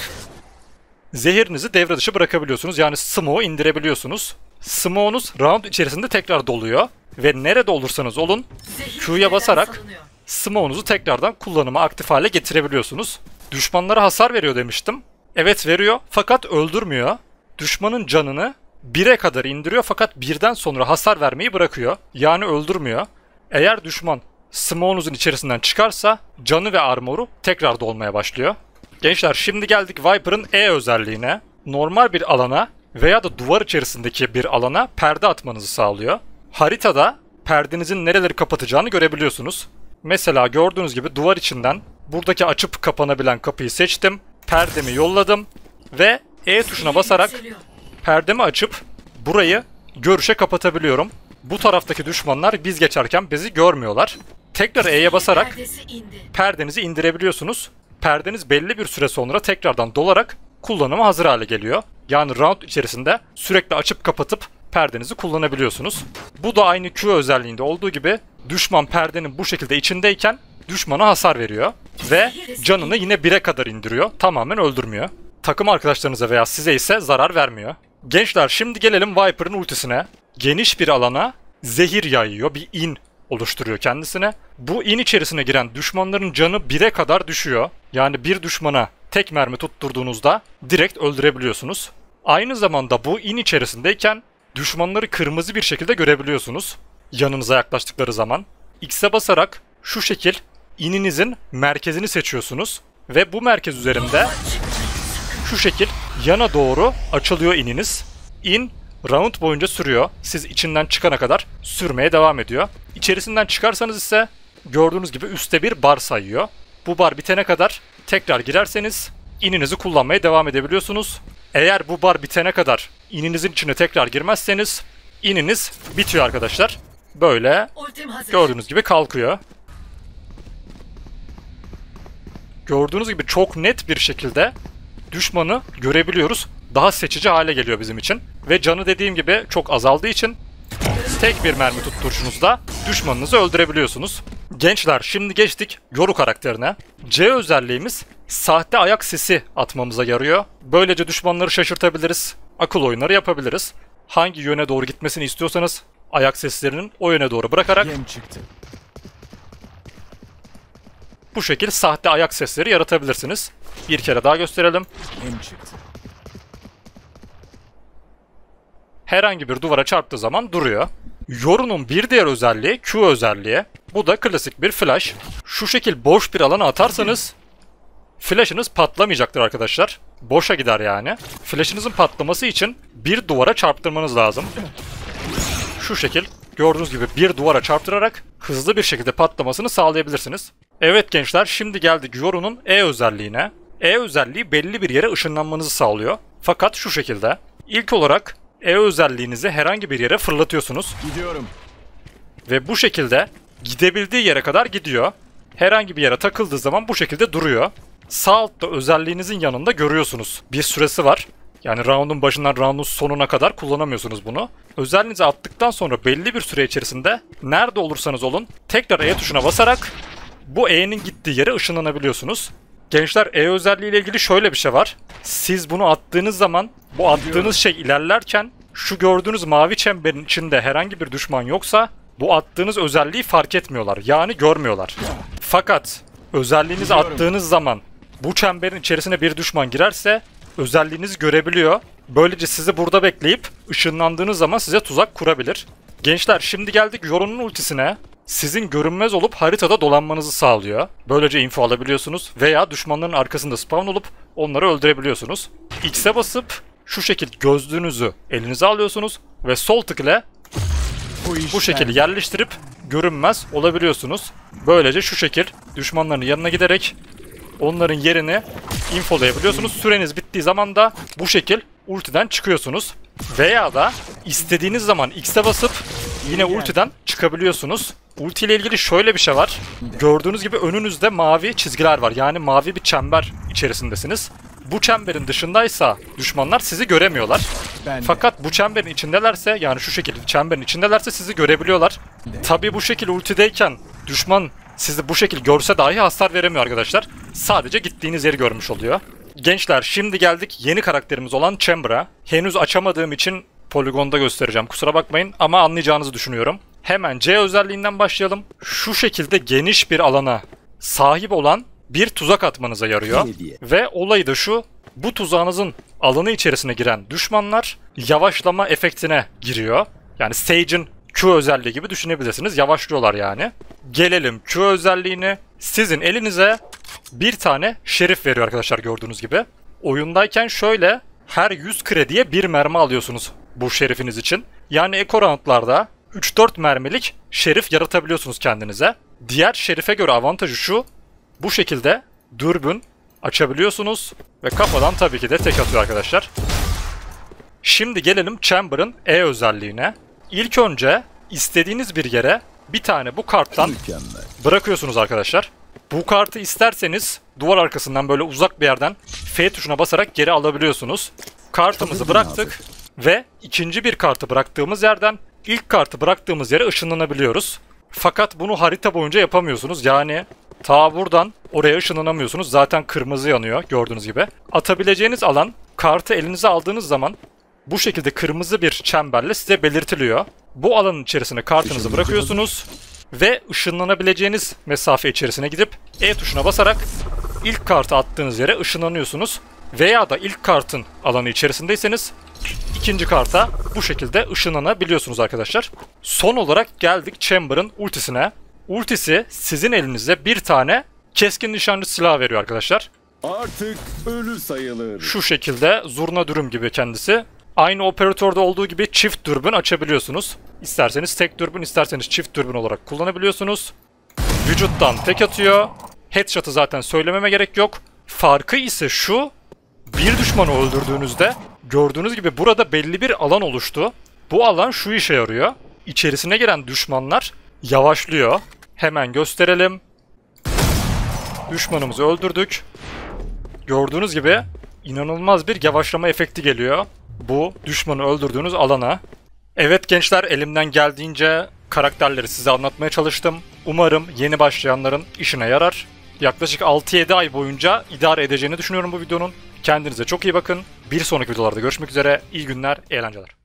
zehirinizi devre dışı bırakabiliyorsunuz. Yani smoke'u indirebiliyorsunuz. Smoke'unuz round içerisinde tekrar doluyor. Ve nerede olursanız olun Q'ya basarak smoke'unuzu tekrardan kullanıma aktif hale getirebiliyorsunuz. Düşmanlara hasar veriyor demiştim. Evet veriyor fakat öldürmüyor. Düşmanın canını bire kadar indiriyor fakat birden sonra hasar vermeyi bırakıyor. Yani öldürmüyor. Eğer düşman smoke'unuzun içerisinden çıkarsa canı ve armoru tekrar dolmaya başlıyor. Gençler şimdi geldik Viper'ın E özelliğine. Normal bir alana veya da duvar içerisindeki bir alana perde atmanızı sağlıyor. Haritada perdenizin nereleri kapatacağını görebiliyorsunuz. Mesela gördüğünüz gibi duvar içinden buradaki açıp kapanabilen kapıyı seçtim. Perdemi yolladım ve E tuşuna basarak perdemi açıp burayı görüşe kapatabiliyorum. Bu taraftaki düşmanlar biz geçerken bizi görmüyorlar. Tekrar E'ye basarak perdenizi indirebiliyorsunuz. Perdeniz belli bir süre sonra tekrardan dolarak kullanıma hazır hale geliyor. Yani round içerisinde sürekli açıp kapatıp perdenizi kullanabiliyorsunuz. Bu da aynı Q özelliğinde olduğu gibi düşman perdenin bu şekilde içindeyken düşmana hasar veriyor. Ve canını yine bire kadar indiriyor. Tamamen öldürmüyor. Takım arkadaşlarınıza veya size ise zarar vermiyor. Gençler şimdi gelelim Viper'ın ultisine. Geniş bir alana zehir yayıyor. Bir in oluşturuyor kendisine. Bu in içerisine giren düşmanların canı bire kadar düşüyor. Yani bir düşmana tek mermi tutturduğunuzda direkt öldürebiliyorsunuz. Aynı zamanda bu in içerisindeyken düşmanları kırmızı bir şekilde görebiliyorsunuz. Yanınıza yaklaştıkları zaman. X'e basarak şu şekil ininizin merkezini seçiyorsunuz. Ve bu merkez üzerinde şu şekil yana doğru açılıyor ininiz. İn round boyunca sürüyor. Siz içinden çıkana kadar sürmeye devam ediyor. İçerisinden çıkarsanız ise gördüğünüz gibi üstte bir bar sayıyor. Bu bar bitene kadar tekrar girerseniz ininizi kullanmaya devam edebiliyorsunuz. Eğer bu bar bitene kadar ininizin içine tekrar girmezseniz ininiz bitiyor arkadaşlar. Böyle gördüğünüz gibi kalkıyor. Gördüğünüz gibi çok net bir şekilde düşmanı görebiliyoruz. Daha seçici hale geliyor bizim için. Ve canı dediğim gibi çok azaldığı için tek bir mermi tutturuşunuzda düşmanınızı öldürebiliyorsunuz. Gençler şimdi geçtik Yoru karakterine. C özelliğimiz sahte ayak sesi atmamıza yarıyor. Böylece düşmanları şaşırtabiliriz. Akıl oyunları yapabiliriz. Hangi yöne doğru gitmesini istiyorsanız ayak seslerinin o yöne doğru bırakarak bu şekilde sahte ayak sesleri yaratabilirsiniz. Bir kere daha gösterelim. Herhangi bir duvara çarptığı zaman duruyor. Yoru'nun bir diğer özelliği Q özelliği. Bu da klasik bir flash. Şu şekil boş bir alana atarsanız flash'ınız patlamayacaktır arkadaşlar. Boşa gider yani. Flash'ınızın patlaması için bir duvara çarptırmanız lazım. Şu şekil gördüğünüz gibi bir duvara çarptırarak hızlı bir şekilde patlamasını sağlayabilirsiniz. Evet gençler şimdi geldik Yoru'nun E özelliğine. E özelliği belli bir yere ışınlanmanızı sağlıyor. Fakat şu şekilde. İlk olarak E özelliğinizi herhangi bir yere fırlatıyorsunuz. Gidiyorum. Ve bu şekilde gidebildiği yere kadar gidiyor. Herhangi bir yere takıldığı zaman bu şekilde duruyor. Sağ altta özelliğinizin yanında görüyorsunuz. Bir süresi var. Yani round'un başından round'un sonuna kadar kullanamıyorsunuz bunu. Özelliğinizi attıktan sonra belli bir süre içerisinde nerede olursanız olun tekrar E tuşuna basarak bu E'nin gittiği yere ışınlanabiliyorsunuz. Gençler E özelliği ile ilgili şöyle bir şey var. Siz bunu attığınız zaman bu attığınız şey ilerlerken şu gördüğünüz mavi çemberin içinde herhangi bir düşman yoksa bu attığınız özelliği fark etmiyorlar. Yani görmüyorlar. Fakat özelliğinizi attığınız zaman bu çemberin içerisine bir düşman girerse özelliğinizi görebiliyor. Böylece sizi burada bekleyip ışınlandığınız zaman size tuzak kurabilir. Gençler şimdi geldik Yoru'nun ultisine. Sizin görünmez olup haritada dolanmanızı sağlıyor. Böylece info alabiliyorsunuz veya düşmanların arkasında spawn olup onları öldürebiliyorsunuz. X'e basıp şu şekil gözlüğünüzü elinize alıyorsunuz ve sol tık ile bu, bu şekilde yerleştirip görünmez olabiliyorsunuz. Böylece şu şekil düşmanların yanına giderek onların yerini infolayabiliyorsunuz. Süreniz bittiği zaman da bu şekil ultiden çıkıyorsunuz. Veya da istediğiniz zaman X'e basıp yine ultiden çıkabiliyorsunuz. Ulti ile ilgili şöyle bir şey var. Gördüğünüz gibi önünüzde mavi çizgiler var. Yani mavi bir çember içerisindesiniz. Bu çemberin dışındaysa düşmanlar sizi göremiyorlar. Fakat bu çemberin içindelerse yani şu şekilde çemberin içindelerse sizi görebiliyorlar. Tabi bu şekilde ultideyken düşman sizi bu şekil görse dahi hasar veremiyor arkadaşlar. Sadece gittiğiniz yeri görmüş oluyor. Gençler şimdi geldik yeni karakterimiz olan Chamber'a. Henüz açamadığım için poligonda göstereceğim. Kusura bakmayın ama anlayacağınızı düşünüyorum. Hemen C özelliğinden başlayalım. Şu şekilde geniş bir alana sahip olan bir tuzak atmanıza yarıyor. Ve olayı da şu. Bu tuzağınızın alanı içerisine giren düşmanlar yavaşlama efektine giriyor. Yani Sage'in Q özelliği gibi düşünebilirsiniz. Yavaşlıyorlar yani. Gelelim Q özelliğine. Sizin elinize bir tane şerif veriyor arkadaşlar gördüğünüz gibi. Oyundayken şöyle her yüz krediye bir mermi alıyorsunuz bu şerifiniz için. Yani Eco Round'larda üç dört mermilik şerif yaratabiliyorsunuz kendinize. Diğer şerife göre avantajı şu. Bu şekilde dürbün açabiliyorsunuz ve kafadan tabii ki de tek atıyor arkadaşlar. Şimdi gelelim Chamber'ın E özelliğine. İlk önce istediğiniz bir yere bir tane bu karttan bırakıyorsunuz arkadaşlar. Bu kartı isterseniz duvar arkasından böyle uzak bir yerden F tuşuna basarak geri alabiliyorsunuz. Kartımızı bıraktık ve ikinci bir kartı bıraktığımız yerden ilk kartı bıraktığımız yere ışınlanabiliyoruz. Fakat bunu harita boyunca yapamıyorsunuz. Yani ta buradan oraya ışınlanamıyorsunuz. Zaten kırmızı yanıyor gördüğünüz gibi. Atabileceğiniz alan kartı elinize aldığınız zaman bu şekilde kırmızı bir çemberle size belirtiliyor. Bu alanın içerisine kartınızı bırakıyorsunuz ve ışınlanabileceğiniz mesafe içerisine gidip E tuşuna basarak ilk kartı attığınız yere ışınlanıyorsunuz. Veya da ilk kartın alanı içerisindeyseniz ikinci karta bu şekilde ışınlanabiliyorsunuz arkadaşlar. Son olarak geldik Chamber'ın ultisine. Ultisi sizin elinize bir tane keskin nişancı silah veriyor arkadaşlar. Artık ölü sayılır. Şu şekilde zurna dürüm gibi kendisi. Aynı operatörde olduğu gibi çift dürbün açabiliyorsunuz. İsterseniz tek dürbün, isterseniz çift dürbün olarak kullanabiliyorsunuz. Vücuttan tek atıyor. Headshot'ı zaten söylememe gerek yok. Farkı ise şu. Bir düşmanı öldürdüğünüzde gördüğünüz gibi burada belli bir alan oluştu. Bu alan şu işe yarıyor. İçerisine giren düşmanlar yavaşlıyor. Hemen gösterelim. Düşmanımızı öldürdük. Gördüğünüz gibi inanılmaz bir yavaşlama efekti geliyor bu düşmanı öldürdüğünüz alana. Evet gençler, elimden geldiğince karakterleri size anlatmaya çalıştım. Umarım yeni başlayanların işine yarar. Yaklaşık altı yedi ay boyunca idare edeceğini düşünüyorum bu videonun. Kendinize çok iyi bakın. Bir sonraki videolarda görüşmek üzere. İyi günler, eğlenceler.